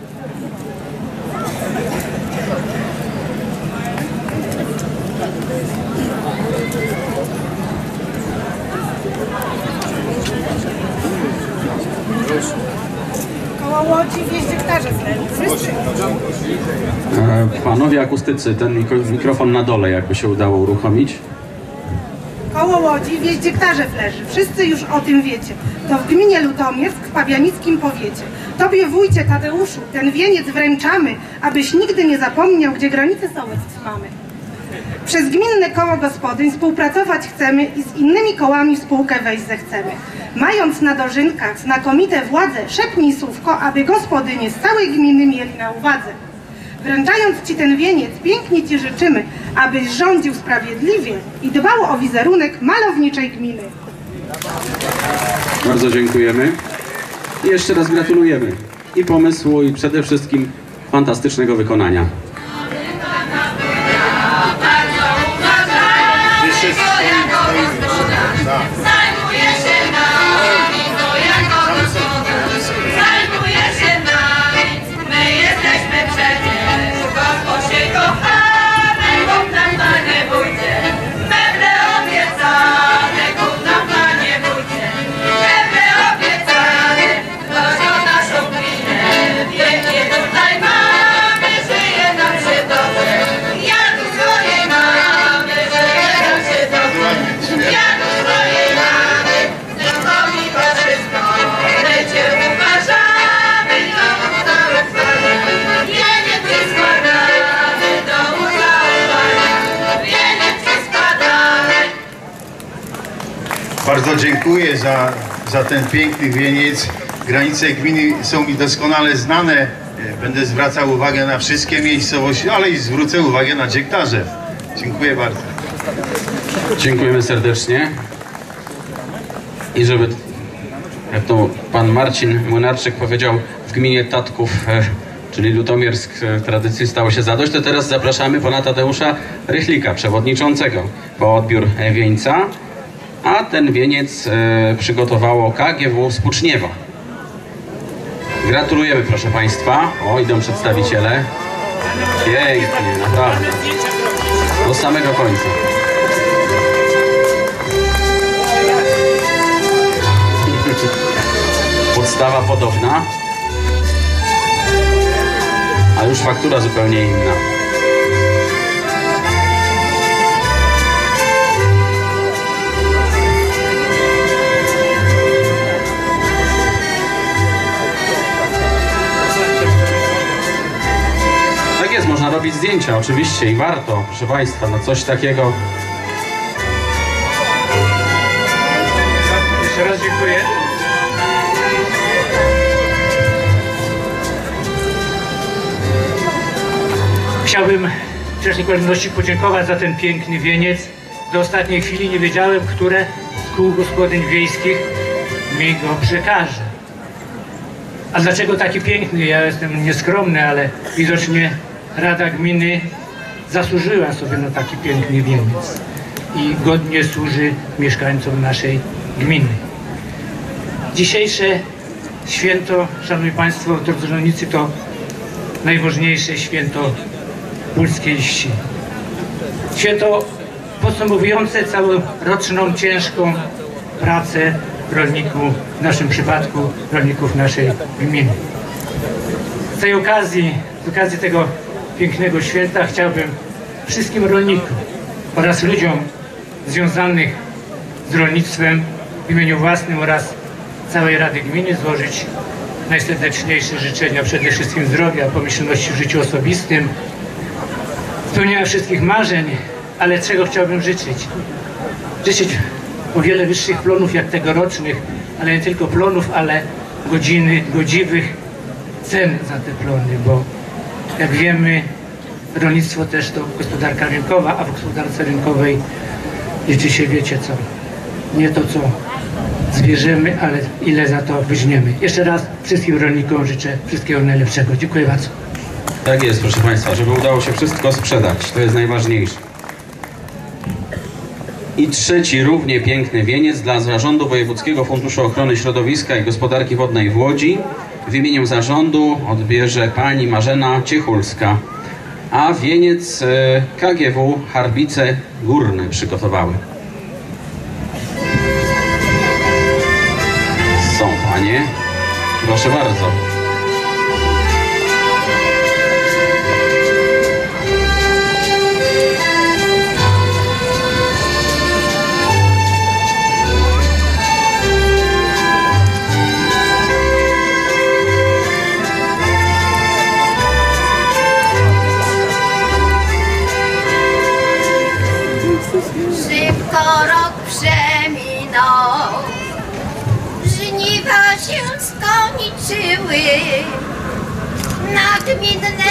S7: Koło Łodzi wjeździe Dziektarzew. Wszyscy.
S1: Panowie akustycy, ten mikrofon na dole jakby się udało uruchomić.
S7: Koło Łodzi wieś Dziektarzew leży. Wszyscy już o tym wiecie. To w gminie Lutomiersk w pabianickim powiecie. Tobie, wójcie Tadeuszu, ten wieniec wręczamy, abyś nigdy nie zapomniał, gdzie granice sołectw mamy. Przez gminne koło gospodyń współpracować chcemy i z innymi kołami w spółkę wejść zechcemy. Mając na dożynkach znakomite władze, szepnij słówko, aby gospodynie z całej gminy mieli na uwadze. Wręczając Ci ten wieniec, pięknie Ci życzymy, abyś rządził sprawiedliwie i dbał o wizerunek malowniczej gminy.
S1: Bardzo dziękujemy. I jeszcze raz gratulujemy i pomysłu, i przede wszystkim fantastycznego wykonania.
S8: Zajmuje się nami, bo jako gospodarz zajmuje się nami. My jesteśmy przecież gorzko się kochamy, Bóg nam Panie wójcie, meble obiecane, Bóg nam Panie wójcie, meble obiecane, do naszą gminę, pięknie tutaj mamy, żyje nam się dobrze, ja tu swojej mamy, żyje nam się dobrze, ja tu swojej mamy, zrobi to wszystko, my Cię uważamy, do całe chwale, wieniec Ci składamy, do ucałowania, wieniec Ci składamy.
S3: Bardzo dziękuję za ten piękny wieniec. Granice gminy są mi doskonale znane. Będę zwracał uwagę na wszystkie miejscowości, ale i zwrócę uwagę na Dziektarzew. Dziękuję bardzo.
S1: Dziękujemy serdecznie. I żeby, jak to pan Marcin Młynarczyk powiedział, w gminie Tatków, czyli Lutomiersk, tradycji stało się zadość, to teraz zapraszamy pana Tadeusza Rychlika, przewodniczącego, po odbiór wieńca, a ten wieniec przygotowało KGW z Puczniewa. Gratulujemy, proszę państwa. O, idą przedstawiciele. Pięknie, naprawdę. Do samego końca. Podstawa podobna, a już faktura zupełnie inna. Tak jest, można robić zdjęcia oczywiście i warto, proszę państwa, no coś takiego.
S5: Jeszcze raz dziękuję. Chciałbym pierwszej kolejności podziękować za ten piękny wieniec. Do ostatniej chwili nie wiedziałem, które z kół gospodyń wiejskich mi go przekaże. A dlaczego taki piękny? Ja jestem nieskromny, ale widocznie Rada Gminy zasłużyła sobie na taki piękny wieniec i godnie służy mieszkańcom naszej gminy. Dzisiejsze święto, szanowni państwo, drodzy rolnicy, to najważniejsze święto polskiej wsi. Święto podsumowujące całoroczną ciężką pracę rolników, w naszym przypadku rolników naszej gminy. Z tej okazji, z okazji tego pięknego święta chciałbym wszystkim rolnikom oraz ludziom związanych z rolnictwem w imieniu własnym oraz całej Rady Gminy złożyć najserdeczniejsze życzenia, przede wszystkim zdrowia, pomyślności w życiu osobistym, spełnienia wszystkich marzeń, ale czego chciałbym życzyć? Życzyć o wiele wyższych plonów jak tegorocznych, ale nie tylko plonów, ale godziwych cen za te plony, bo jak wiemy, rolnictwo też to gospodarka rynkowa, a w gospodarce rynkowej liczy się, wiecie co, nie to co zbierzemy, ale ile za to weźmiemy. Jeszcze raz wszystkim rolnikom życzę wszystkiego najlepszego. Dziękuję bardzo.
S1: Tak jest, proszę państwa, żeby udało się wszystko sprzedać, to jest najważniejsze. I trzeci równie piękny wieniec dla Zarządu Wojewódzkiego Funduszu Ochrony Środowiska i Gospodarki Wodnej w Łodzi. W imieniu zarządu odbierze pani Marzena Ciechulska, a wieniec KGW Harbice Górne przygotowały. Są panie, proszę bardzo.
S8: Szybko rok przeminął, żniwa się skończyły. Nagminne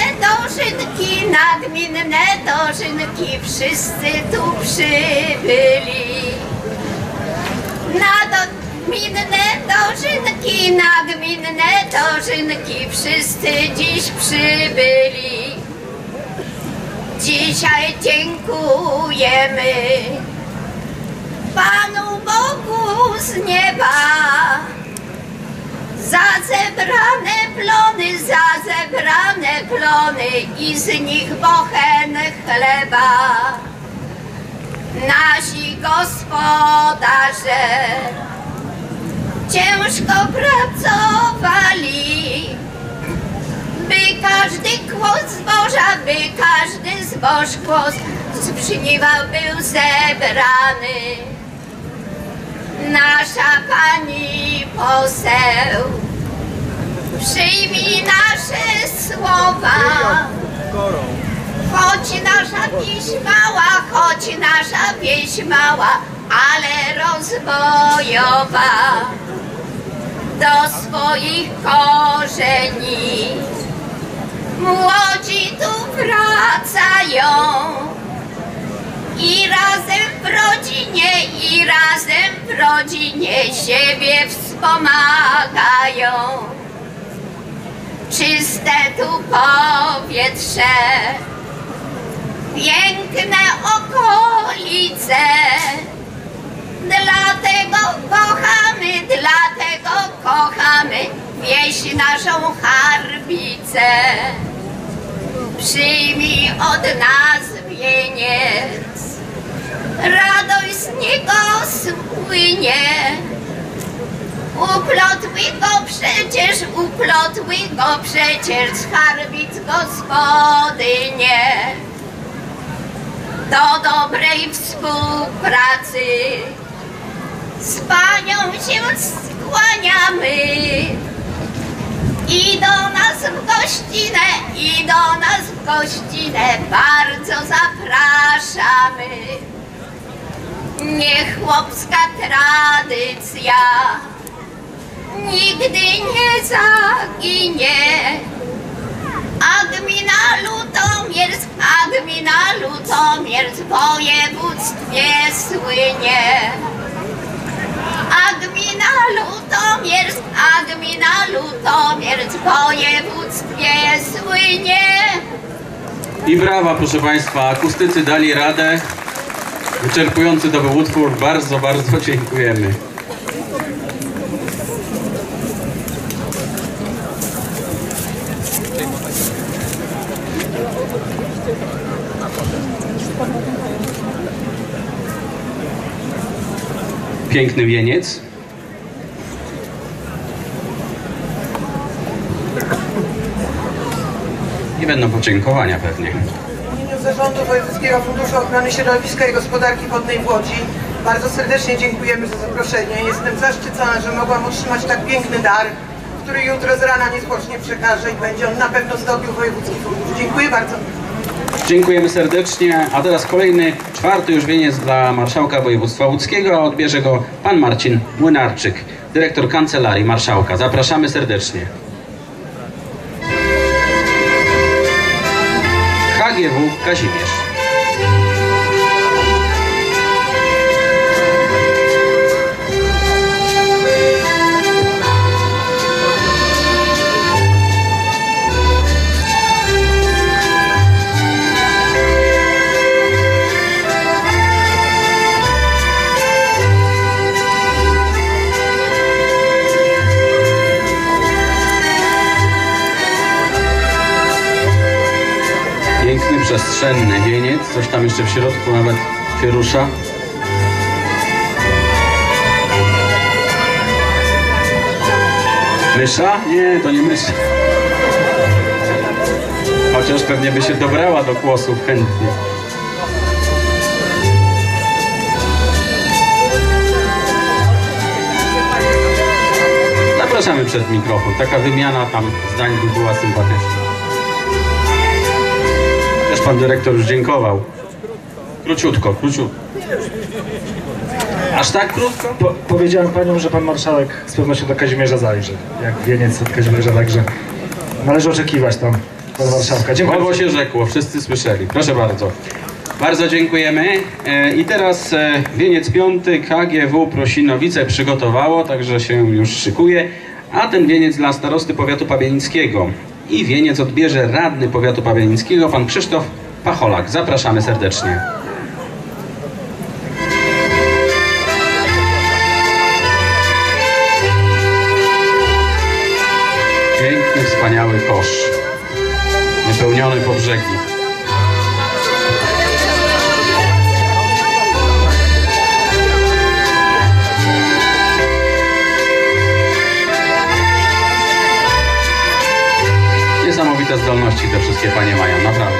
S8: dożynki, wszyscy tu przybyli. Nagminne dożynki, wszyscy dziś przybyli. Dzisiaj dziękujemy Panu Bogu z nieba za zebrane plony i z nich bochen chleba. Nasi gospodarze ciężko pracowali, by każdy kłos zboża, by każdy zboż z żniwa był zebrany. Nasza pani poseł, przyjmij nasze słowa, choć nasza wieś mała, ale rozwojowa, do swoich korzeni młodzi tu wracają i razem w rodzinie siebie wspomagają. Czyste tu powietrze, piękne okolice, dlatego kochamy wieś naszą Harbicę. Przyjmij od nas wieniec, radość z niego spłynie. Uplotły go przecież z Harbic gospodynie. Do dobrej współpracy z panią się skłaniamy. I do nas w gościnę bardzo zapraszamy. Niech chłopska tradycja nigdy nie zaginie, a a gmina Lutomiersk w województwie słynie. A gmina Lutomiersk w województwie słynie.
S1: I brawa, proszę Państwa, akustycy dali radę. Wyczerpujący to był utwór, bardzo, bardzo dziękujemy. Piękny wieniec. I będą podziękowania pewnie.
S9: W imieniu Zarządu Wojewódzkiego Funduszu Ochrony Środowiska i Gospodarki Wodnej w Łodzi bardzo serdecznie dziękujemy za zaproszenie. Jestem zaszczycona, że mogłam otrzymać tak piękny dar, który jutro z rana niezwłocznie przekażę i będzie on na pewno zdobił Wojewódzki Fundusz. Dziękuję bardzo.
S1: Dziękujemy serdecznie, a teraz kolejny, czwarty już wieniec dla Marszałka Województwa Łódzkiego, a odbierze go pan Marcin Młynarczyk, dyrektor Kancelarii Marszałka. Zapraszamy serdecznie. HGW Kazimierz. Piękny, przestrzenny wieniec, coś tam jeszcze w środku nawet się rusza. Mysza? Nie, to nie mysza. Chociaż pewnie by się dobrała do kłosów chętnie. Zapraszamy przed mikrofon. Taka wymiana tam zdań by była sympatyczna. Też pan dyrektor już dziękował. Króciutko, króciutko. Aż tak krótko?
S6: Powiedziałem paniom, że pan marszałek z pewnością do Kazimierza zajrzy. Jak wieniec od Kazimierza, także należy oczekiwać tam pan marszałka. Dziękuję.
S1: Słowo się rzekło, wszyscy słyszeli. Proszę bardzo. Bardzo dziękujemy. I teraz wieniec piąty KGW Prosinowice przygotowało, także się już szykuje. A ten wieniec dla starosty powiatu pabianickiego. I wieniec odbierze radny powiatu pabianickiego, pan Krzysztof Pacholak. Zapraszamy serdecznie. Piękny, wspaniały kosz, wypełniony po brzegi. Niesamowite zdolności te wszystkie panie mają, naprawdę.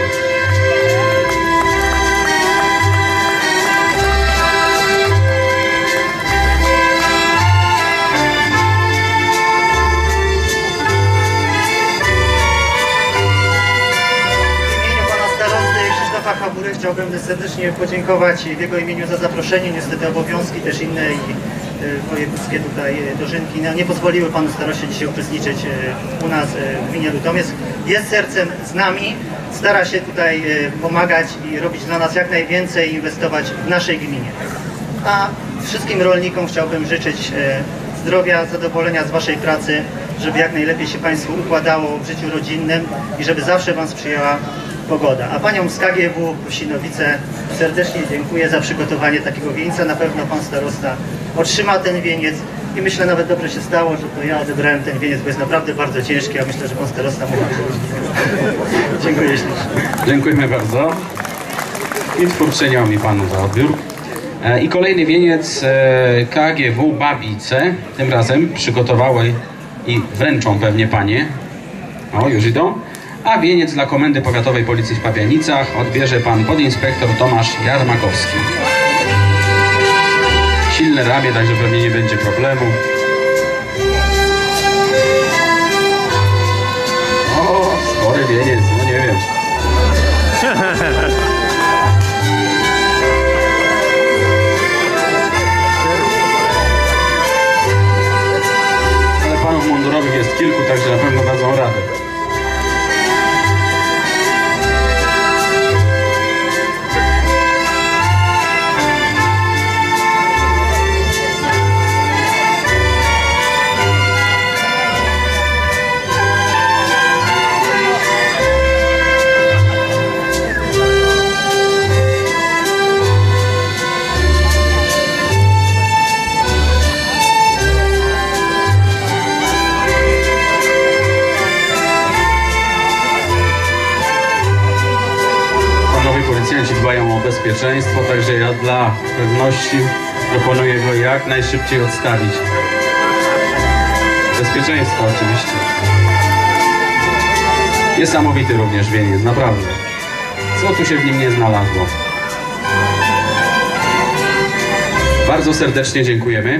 S10: Habury chciałbym serdecznie podziękować w jego imieniu za zaproszenie. Niestety obowiązki też inne i wojewódzkie tutaj dożynki nie pozwoliły panu staroście dzisiaj uczestniczyć u nas w gminie Lutomiersk. Jest sercem z nami, stara się tutaj pomagać i robić dla nas jak najwięcej, inwestować w naszej gminie. A wszystkim rolnikom chciałbym życzyć zdrowia, zadowolenia z waszej pracy, żeby jak najlepiej się państwu układało w życiu rodzinnym i żeby zawsze wam sprzyjała pogoda. A paniom z KGW Prosinowice serdecznie dziękuję za przygotowanie takiego wieńca. Na pewno pan starosta otrzyma ten wieniec i myślę, nawet dobrze się stało, że to ja odebrałem ten wieniec, bo jest naprawdę bardzo ciężki, a myślę, że pan starosta mógł Dziękuję ślicznie.
S1: Dziękujemy bardzo. I twórczyniom panu za odbiór. I kolejny wieniec KGW Babice. Tym razem przygotowały i wręczą pewnie panie. O, już idą. A wieniec dla Komendy Powiatowej Policji w Pabianicach odbierze pan podinspektor Tomasz Jarmakowski. Silne ramię, także pewnie nie będzie problemu. O, spory wieniec, no nie wiem. Ale panów mundurowych jest kilku, także na pewno dadzą radę. bezpieczeństwo, także ja dla pewności proponuję go jak najszybciej odstawić. Bezpieczeństwo oczywiście. Niesamowity również wieniec, naprawdę. Co tu się w nim nie znalazło? Bardzo serdecznie dziękujemy.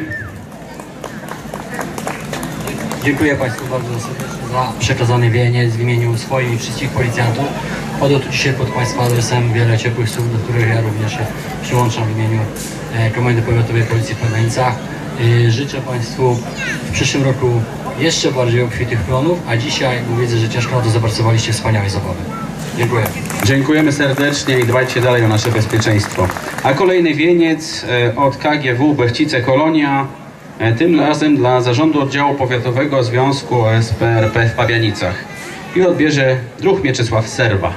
S11: Dziękuję Państwu bardzo serdecznie za przekazany wieniec w imieniu swoim i wszystkich policjantów. Padło tu dzisiaj pod Państwa adresem wiele ciepłych słów, do których ja również się przyłączam w imieniu Komendy Powiatowej Policji w Pawłanicach. Życzę Państwu w przyszłym roku jeszcze bardziej obfitych plonów, a dzisiaj widzę, że ciężko na to zapracowaliście wspaniałej zabawy. Dziękuję.
S1: Dziękujemy serdecznie i dbajcie dalej o nasze bezpieczeństwo. A kolejny wieniec od KGW Bechcice Kolonia, tym razem dla Zarządu Oddziału Powiatowego Związku OSP-RP w Pabianicach. I odbierze druh Mieczysław Serba.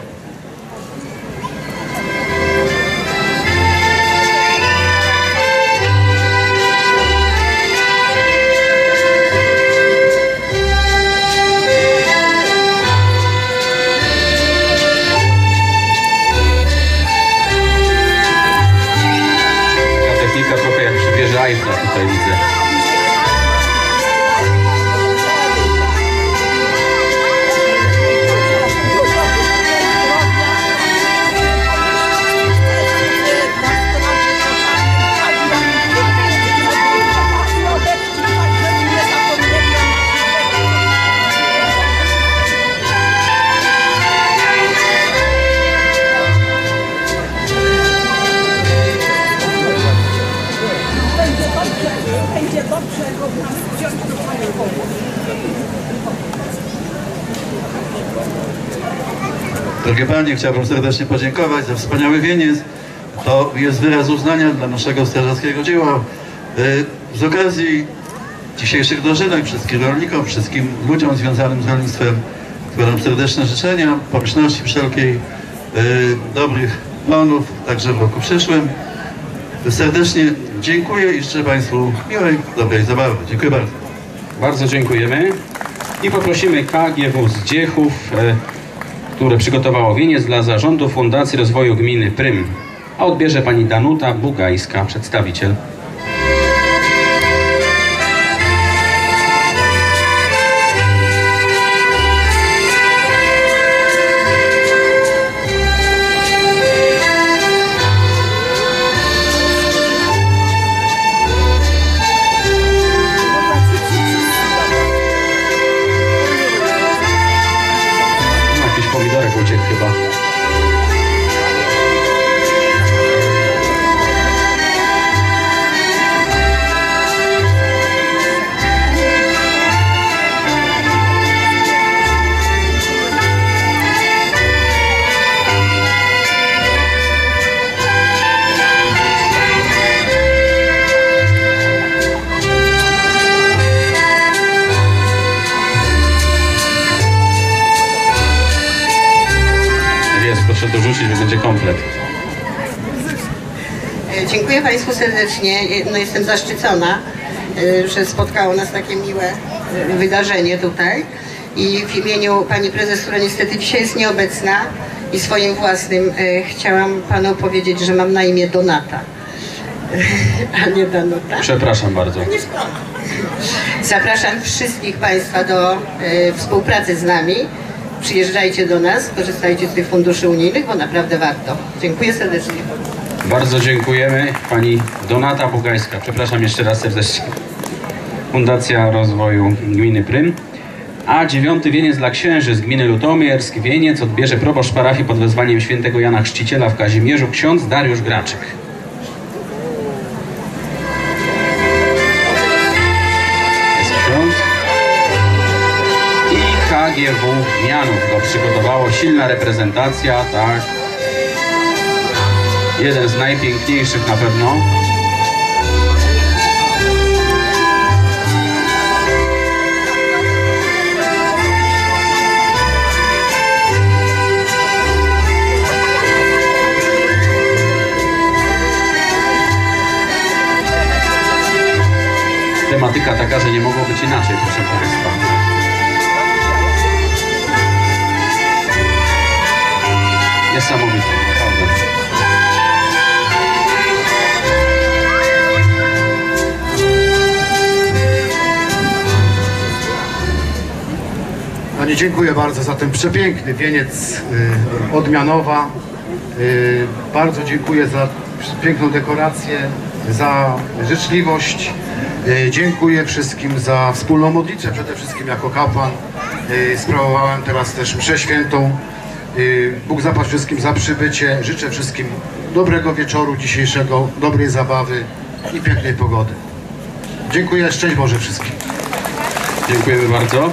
S1: Taka technika trochę jak przy wieży Eiffla tutaj widzę.
S12: Drogie Panie, chciałbym serdecznie podziękować za wspaniały wieniec. To jest wyraz uznania dla naszego strażackiego dzieła. Z okazji dzisiejszych dożynek wszystkim rolnikom, wszystkim ludziom związanym z rolnictwem składam serdeczne życzenia, pomyślności wszelkiej, dobrych plonów, także w roku przyszłym. Serdecznie dziękuję i życzę Państwu miłej, dobrej zabawy. Dziękuję bardzo.
S1: Bardzo dziękujemy i poprosimy KGW z Dziechów, które przygotowało wieniec dla Zarządu Fundacji Rozwoju Gminy Prym. A odbierze pani Danuta Bugajska, przedstawiciel. Pomidorek uciekł chyba. Proszę dorzucić, że będzie komplet.
S13: Dziękuję Państwu serdecznie. No, jestem zaszczycona, że spotkało nas takie miłe wydarzenie tutaj. I w imieniu Pani Prezes, która niestety dzisiaj jest nieobecna, i swoim własnym chciałam Panu powiedzieć, że mam na imię Donata, a nie Danuta.
S1: Przepraszam bardzo.
S13: Zapraszam wszystkich Państwa do współpracy z nami. Przyjeżdżajcie do nas, korzystajcie z tych funduszy unijnych, bo naprawdę warto. Dziękuję serdecznie.
S1: Bardzo dziękujemy. Pani Donata Bugajska. Przepraszam jeszcze raz serdecznie. Fundacja Rozwoju Gminy Prym. A 9. wieniec dla księży z gminy Lutomiersk. Wieniec odbierze proboszcz parafii pod wezwaniem świętego Jana Chrzciciela w Kazimierzu, ksiądz Dariusz Graczyk. Jest ksiądz. I KGW Mianów. To przygotowało silna reprezentacja, tak. Jeden z najpiękniejszych na pewno. Tematyka taka, że nie mogło być inaczej, proszę Państwa. Niesamowite, naprawdę.
S14: Kochani, dziękuję bardzo za ten przepiękny wieniec od Mianowa. Bardzo dziękuję za piękną dekorację, za życzliwość. Dziękuję wszystkim za wspólną modlitwę, przede wszystkim jako kapłan. Sprawowałem teraz też mszę świętą. Bóg zapłać wszystkim za przybycie. Życzę wszystkim dobrego wieczoru dzisiejszego, dobrej zabawy i pięknej pogody. Dziękuję, szczęść Boże wszystkim.
S1: Dziękujemy bardzo.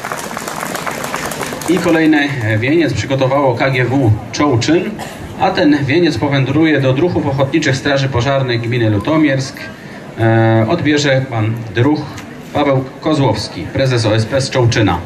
S1: I kolejny wieniec przygotowało KGW Czołczyn, a ten wieniec powędruje do druhów Ochotniczych Straży Pożarnych Gminy Lutomiersk. Odbierze pan druh Paweł Kozłowski, prezes OSP z Czołczyna.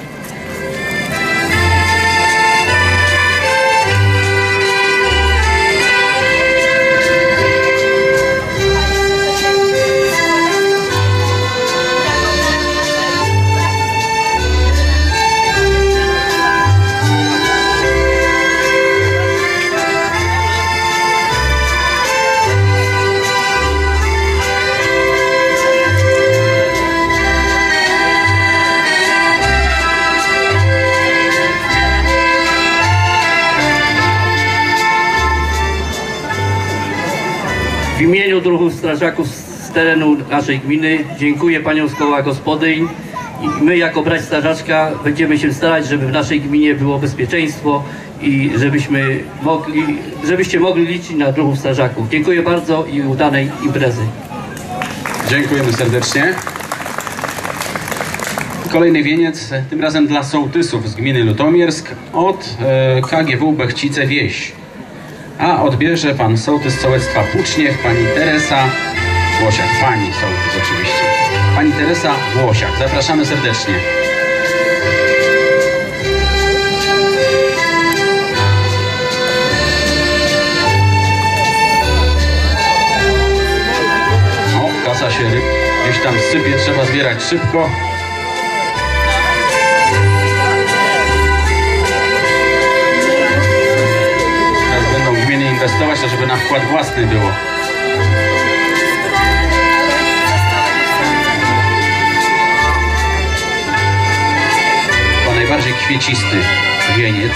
S15: W imieniu druhów strażaków z terenu naszej gminy dziękuję paniom z koła gospodyń i my jako brać strażaczka będziemy się starać, żeby w naszej gminie było bezpieczeństwo i żebyście mogli liczyć na druhów strażaków. Dziękuję bardzo i udanej imprezy.
S1: Dziękujemy serdecznie. Kolejny wieniec, tym razem dla sołtysów z gminy Lutomiersk od KGW Bechcice Wieś. A odbierze pan sołtys sołectwa Puczniew, pani Teresa Włosiak. Pani sołtys oczywiście. Pani Teresa Włosiak. Zapraszamy serdecznie. O, kasa się gdzieś tam sypie, trzeba zbierać szybko. Inwestować, to żeby na wkład własny było. To najbardziej kwiecisty wieniec.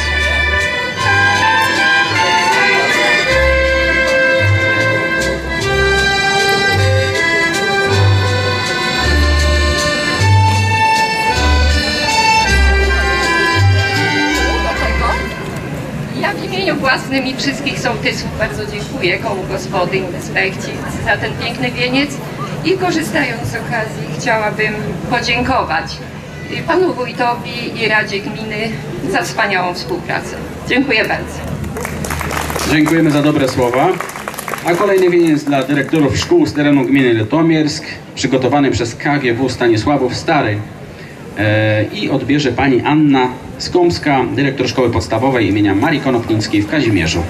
S16: Ja w imieniu własnym i wszystkich sołtysów bardzo dziękuję kołu gospodyń z Bechcic za ten piękny wieniec i korzystając z okazji chciałabym podziękować panu wójtowi i Radzie Gminy za wspaniałą współpracę. Dziękuję bardzo.
S1: Dziękujemy za dobre słowa. A kolejny wieniec dla dyrektorów szkół z terenu gminy Lutomiersk, przygotowany przez KGW Stanisławów Stary. I odbierze pani Anna Skomska, dyrektor szkoły podstawowej imienia Marii Konopnickiej w Kazimierzu.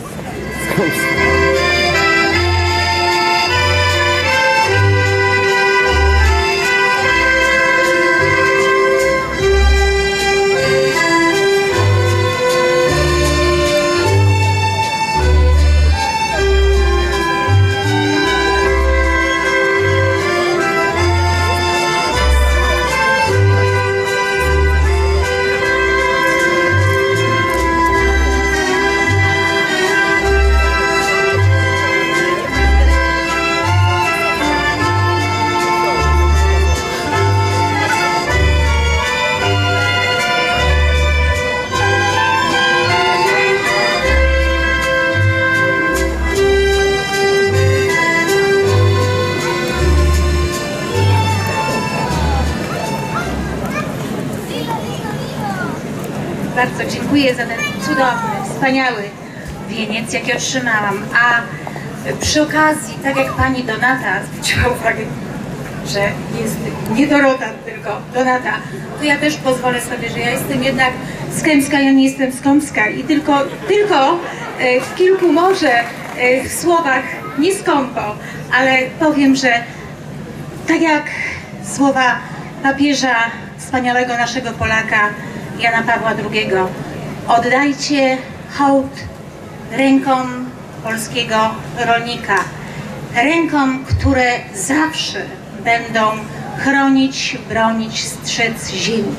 S17: Bardzo dziękuję za ten cudowny, wspaniały wieniec, jaki otrzymałam. A przy okazji, tak jak pani Donata zwróciła uwagę, że jest nie Dorota, tylko Donata, to ja też pozwolę sobie, że ja jestem jednak z Kępska, ja nie jestem z Kąpska i tylko w kilku może słowach nie skąpo, ale powiem, że tak jak słowa papieża wspaniałego naszego Polaka Jana Pawła II, oddajcie hołd rękom polskiego rolnika, rękom, które zawsze będą chronić, bronić, strzec ziemi.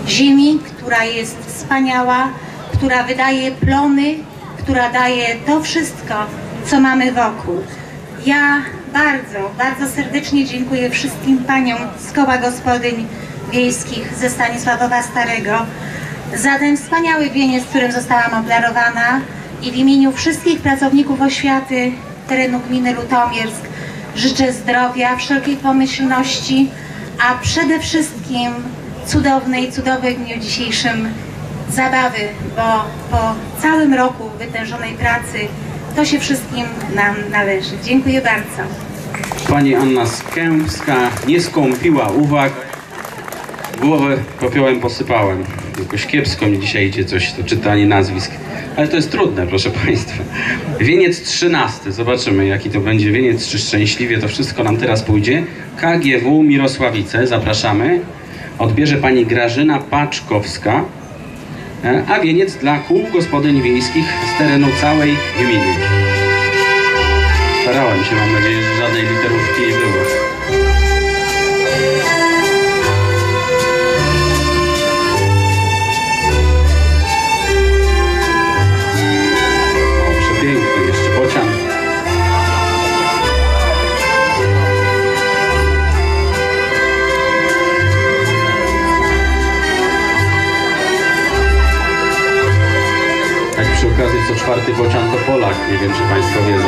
S17: ziemi, która jest wspaniała, która wydaje plony, która daje to wszystko, co mamy wokół. Ja bardzo, bardzo serdecznie dziękuję wszystkim paniom z Koła Gospodyń Wiejskich ze Stanisławowa Starego za ten wspaniały wieniec, którym zostałam obdarowana, i w imieniu wszystkich pracowników oświaty terenu gminy Lutomiersk życzę zdrowia, wszelkiej pomyślności, a przede wszystkim cudownej w dniu dzisiejszym zabawy, bo po całym roku wytężonej pracy to się wszystkim nam należy. Dziękuję bardzo.
S1: Pani Anna Skępska nie skąpiła uwag. Głowę popiołem posypałem. Jakoś kiepsko mi dzisiaj idzie coś, to czytanie nazwisk. Ale to jest trudne, proszę Państwa. Wieniec 13. Zobaczymy, jaki to będzie wieniec, czy szczęśliwie to wszystko nam teraz pójdzie. KGW Mirosławice, zapraszamy. Odbierze pani Grażyna Paczkowska. A wieniec dla kół gospodyń wiejskich z terenu całej gminy. Starałem się, mam nadzieję, że żadnej literówki nie było. O, przepiękny jeszcze bocian. Tak przy okazji co czwarty bocian to Polak, nie wiem czy Państwo wiedzą.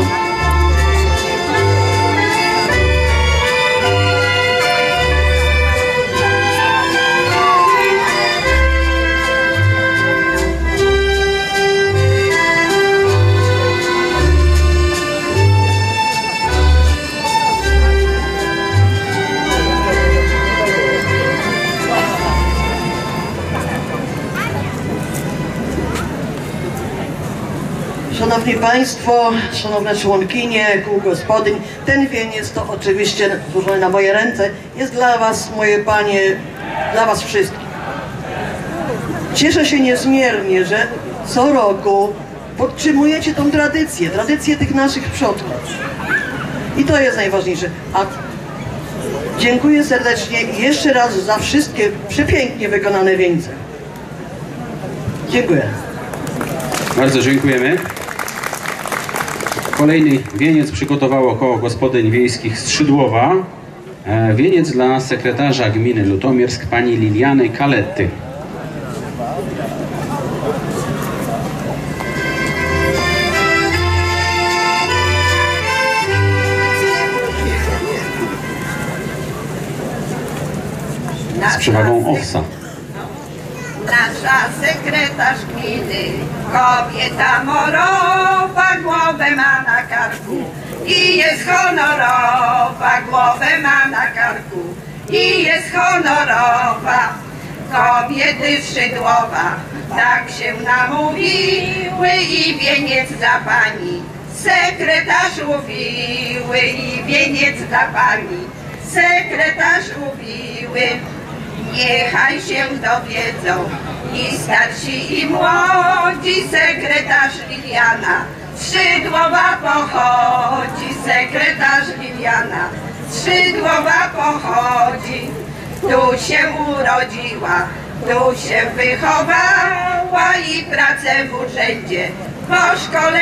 S18: Szanowni Państwo, szanowne członkinie kół gospodyń, ten wieniec to oczywiście złożony na moje ręce jest dla Was, moje panie, dla Was wszystkich. Cieszę się niezmiernie, że co roku podtrzymujecie tą tradycję tych naszych przodków. I to jest najważniejsze. A dziękuję serdecznie jeszcze raz za wszystkie przepięknie wykonane wieńce. Dziękuję.
S1: Bardzo dziękujemy. Kolejny wieniec przygotowało Koło Gospodyń Wiejskich z Szydłowa. Wieniec dla sekretarza gminy Lutomiersk, pani Liliany Kaletty. Z przewagą owsa.
S8: Nasza sekretarz gminy, kobieta morowa, głowę ma na karku i jest honorowa, głowę ma na karku i jest honorowa. Kobiety Szydłowa tak się namówiły i wieniec dla pani. Sekretarz mówiły i wieniec dla pani. Sekretarz mówiły. Niechaj się dowiedzą i starsi i młodzi, sekretarz Liliana Szydłowa pochodzi, sekretarz Liliana Szydłowa pochodzi. Tu się urodziła, tu się wychowała i pracę w urzędzie po szkole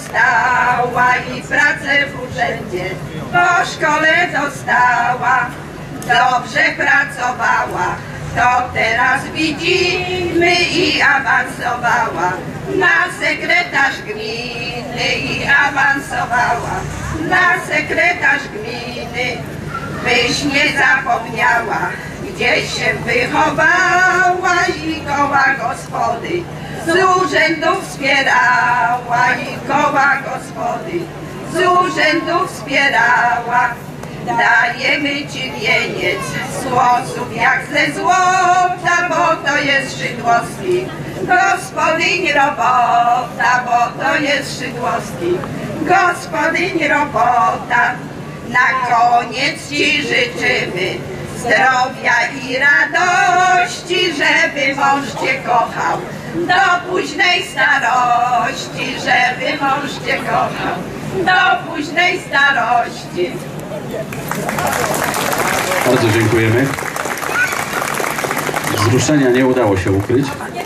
S8: dostała i pracę w urzędzie po szkole dostała. Dobrze pracowała, to teraz widzimy i awansowała na sekretarz gminy i awansowała na sekretarz gminy. Byś nie zapomniała, gdzie się wychowała i koła gospody z urzędów wspierała i koła gospody z urzędów wspierała. Dajemy Ci wieniec z łosów jak ze złota, bo to jest Szydłowski. Gospodyń robota, bo to jest Szydłowski. Gospodyń robota. Na koniec Ci życzymy zdrowia i radości, żeby mąż Cię kochał do późnej starości, żeby mąż Cię kochał do późnej starości.
S1: Bardzo dziękujemy. wzruszenia nie udało się ukryć.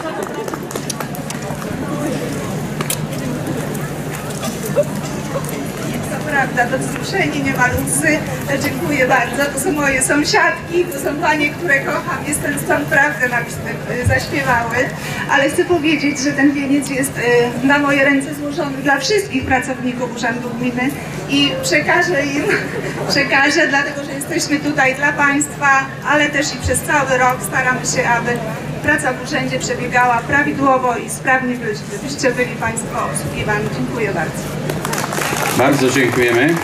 S19: Prawda, to wzruszenie, nie ma łzy. Dziękuję bardzo. To są moje sąsiadki, to są panie, które kocham. Jestem stąd prawdę nam zaśpiewały. Ale chcę powiedzieć, że ten wieniec jest na moje ręce złożony dla wszystkich pracowników Urzędu Gminy i przekażę, dlatego że jesteśmy tutaj dla państwa, ale też i przez cały rok staramy się, aby praca w urzędzie przebiegała prawidłowo i sprawnie, byście byli państwo obsługiwani. Dziękuję bardzo.
S1: Bardzo dziękujemy.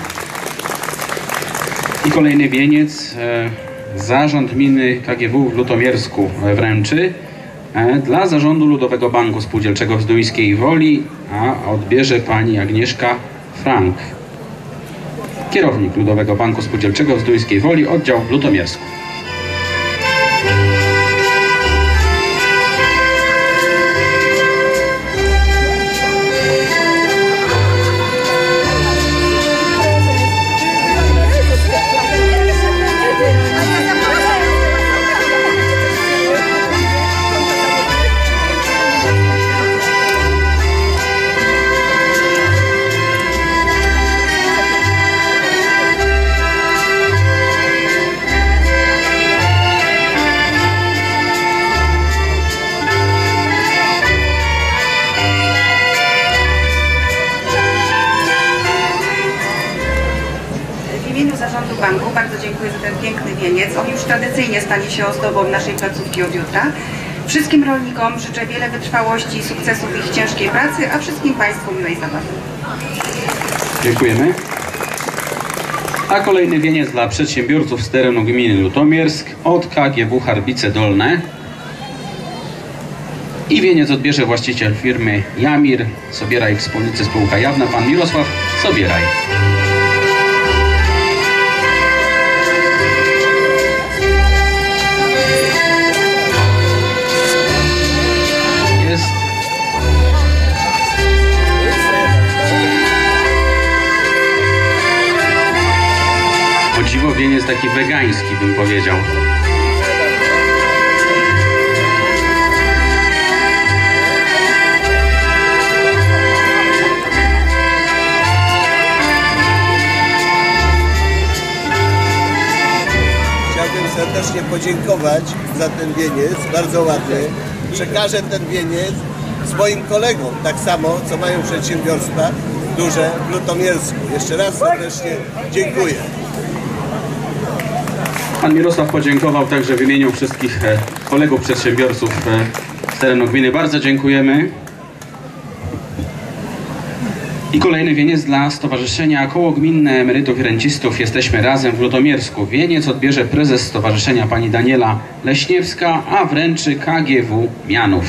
S1: I kolejny wieniec Zarząd Gminy KGW w Lutomiersku wręczy dla Zarządu Ludowego Banku Spółdzielczego w Zduńskiej Woli, a odbierze pani Agnieszka Frank, kierownik Ludowego Banku Spółdzielczego w Zduńskiej Woli, oddział w Lutomiersku.
S20: Banku bardzo dziękuję za ten piękny wieniec. On już tradycyjnie stanie się ozdobą naszej placówki od jutra. Wszystkim rolnikom życzę wiele wytrwałości i sukcesów w ich ciężkiej pracy, a wszystkim państwu miłej zabawy.
S1: Dziękujemy. A kolejny wieniec dla przedsiębiorców z terenu gminy Lutomiersk od KGW Harbice Dolne. I wieniec odbierze właściciel firmy Jamir Sobieraj Wspólnicy Spółka Jawna, pan Mirosław Sobieraj. O dziwo, wieniec taki wegański, bym powiedział.
S21: Chciałbym serdecznie podziękować za ten wieniec, bardzo ładny. Przekażę ten wieniec swoim kolegom, tak samo, co mają przedsiębiorstwa duże w Lutomiersku. Jeszcze raz serdecznie dziękuję.
S1: Pan Mirosław podziękował także w imieniu wszystkich kolegów przedsiębiorców z terenu gminy. Bardzo dziękujemy. I kolejny wieniec dla Stowarzyszenia Koło Gminne Emerytów i Rencistów Jesteśmy Razem w Lutomiersku. Wieniec odbierze prezes stowarzyszenia pani Daniela Leśniewska, a wręczy KGW Mianów.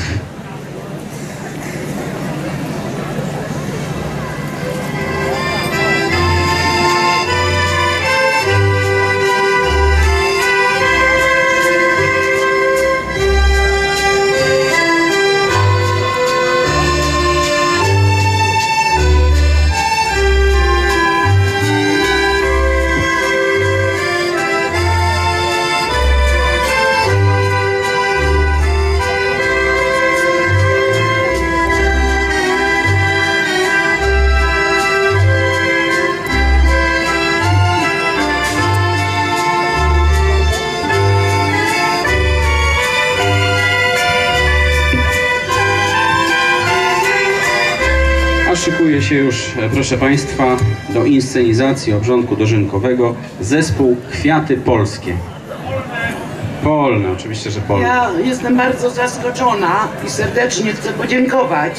S1: Szykuje się już, proszę Państwa, do inscenizacji obrządku dożynkowego zespół Kwiaty Polskie. Polne, oczywiście, że polne.
S22: Ja jestem bardzo zaskoczona i serdecznie chcę podziękować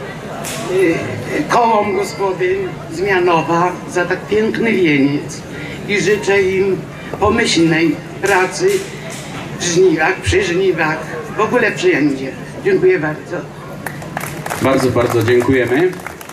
S22: kołom gospodyń z Mianowa za tak piękny wieniec i życzę im pomyślnej pracy w żniwach, przy żniwach, w ogóle wszędzie. Dziękuję bardzo.
S1: Bardzo, bardzo dziękujemy.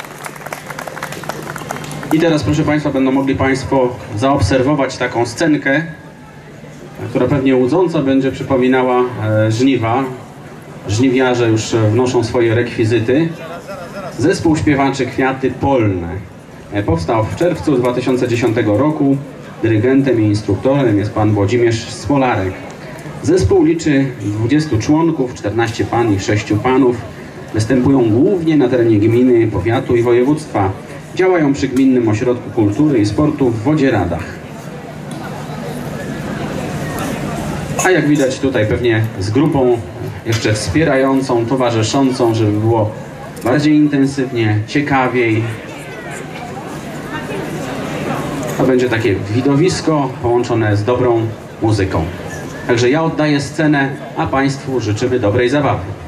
S1: I teraz, proszę Państwa, będą mogli Państwo zaobserwować taką scenkę, która pewnie łudząco będzie przypominała żniwa. Żniwiarze już wnoszą swoje rekwizyty. Zespół śpiewaczy Kwiaty Polne powstał w czerwcu 2010 roku. Dyrygentem i instruktorem jest pan Włodzimierz Smolarek. Zespół liczy 20 członków, 14 pań i 6 panów. Występują głównie na terenie gminy, powiatu i województwa. Działają przy Gminnym Ośrodku Kultury i Sportu w Wodzieradach. A jak widać tutaj pewnie z grupą jeszcze wspierającą, towarzyszącą, żeby było bardziej intensywnie, ciekawiej. To będzie takie widowisko połączone z dobrą muzyką. Także ja oddaję scenę, a Państwu życzymy dobrej zabawy.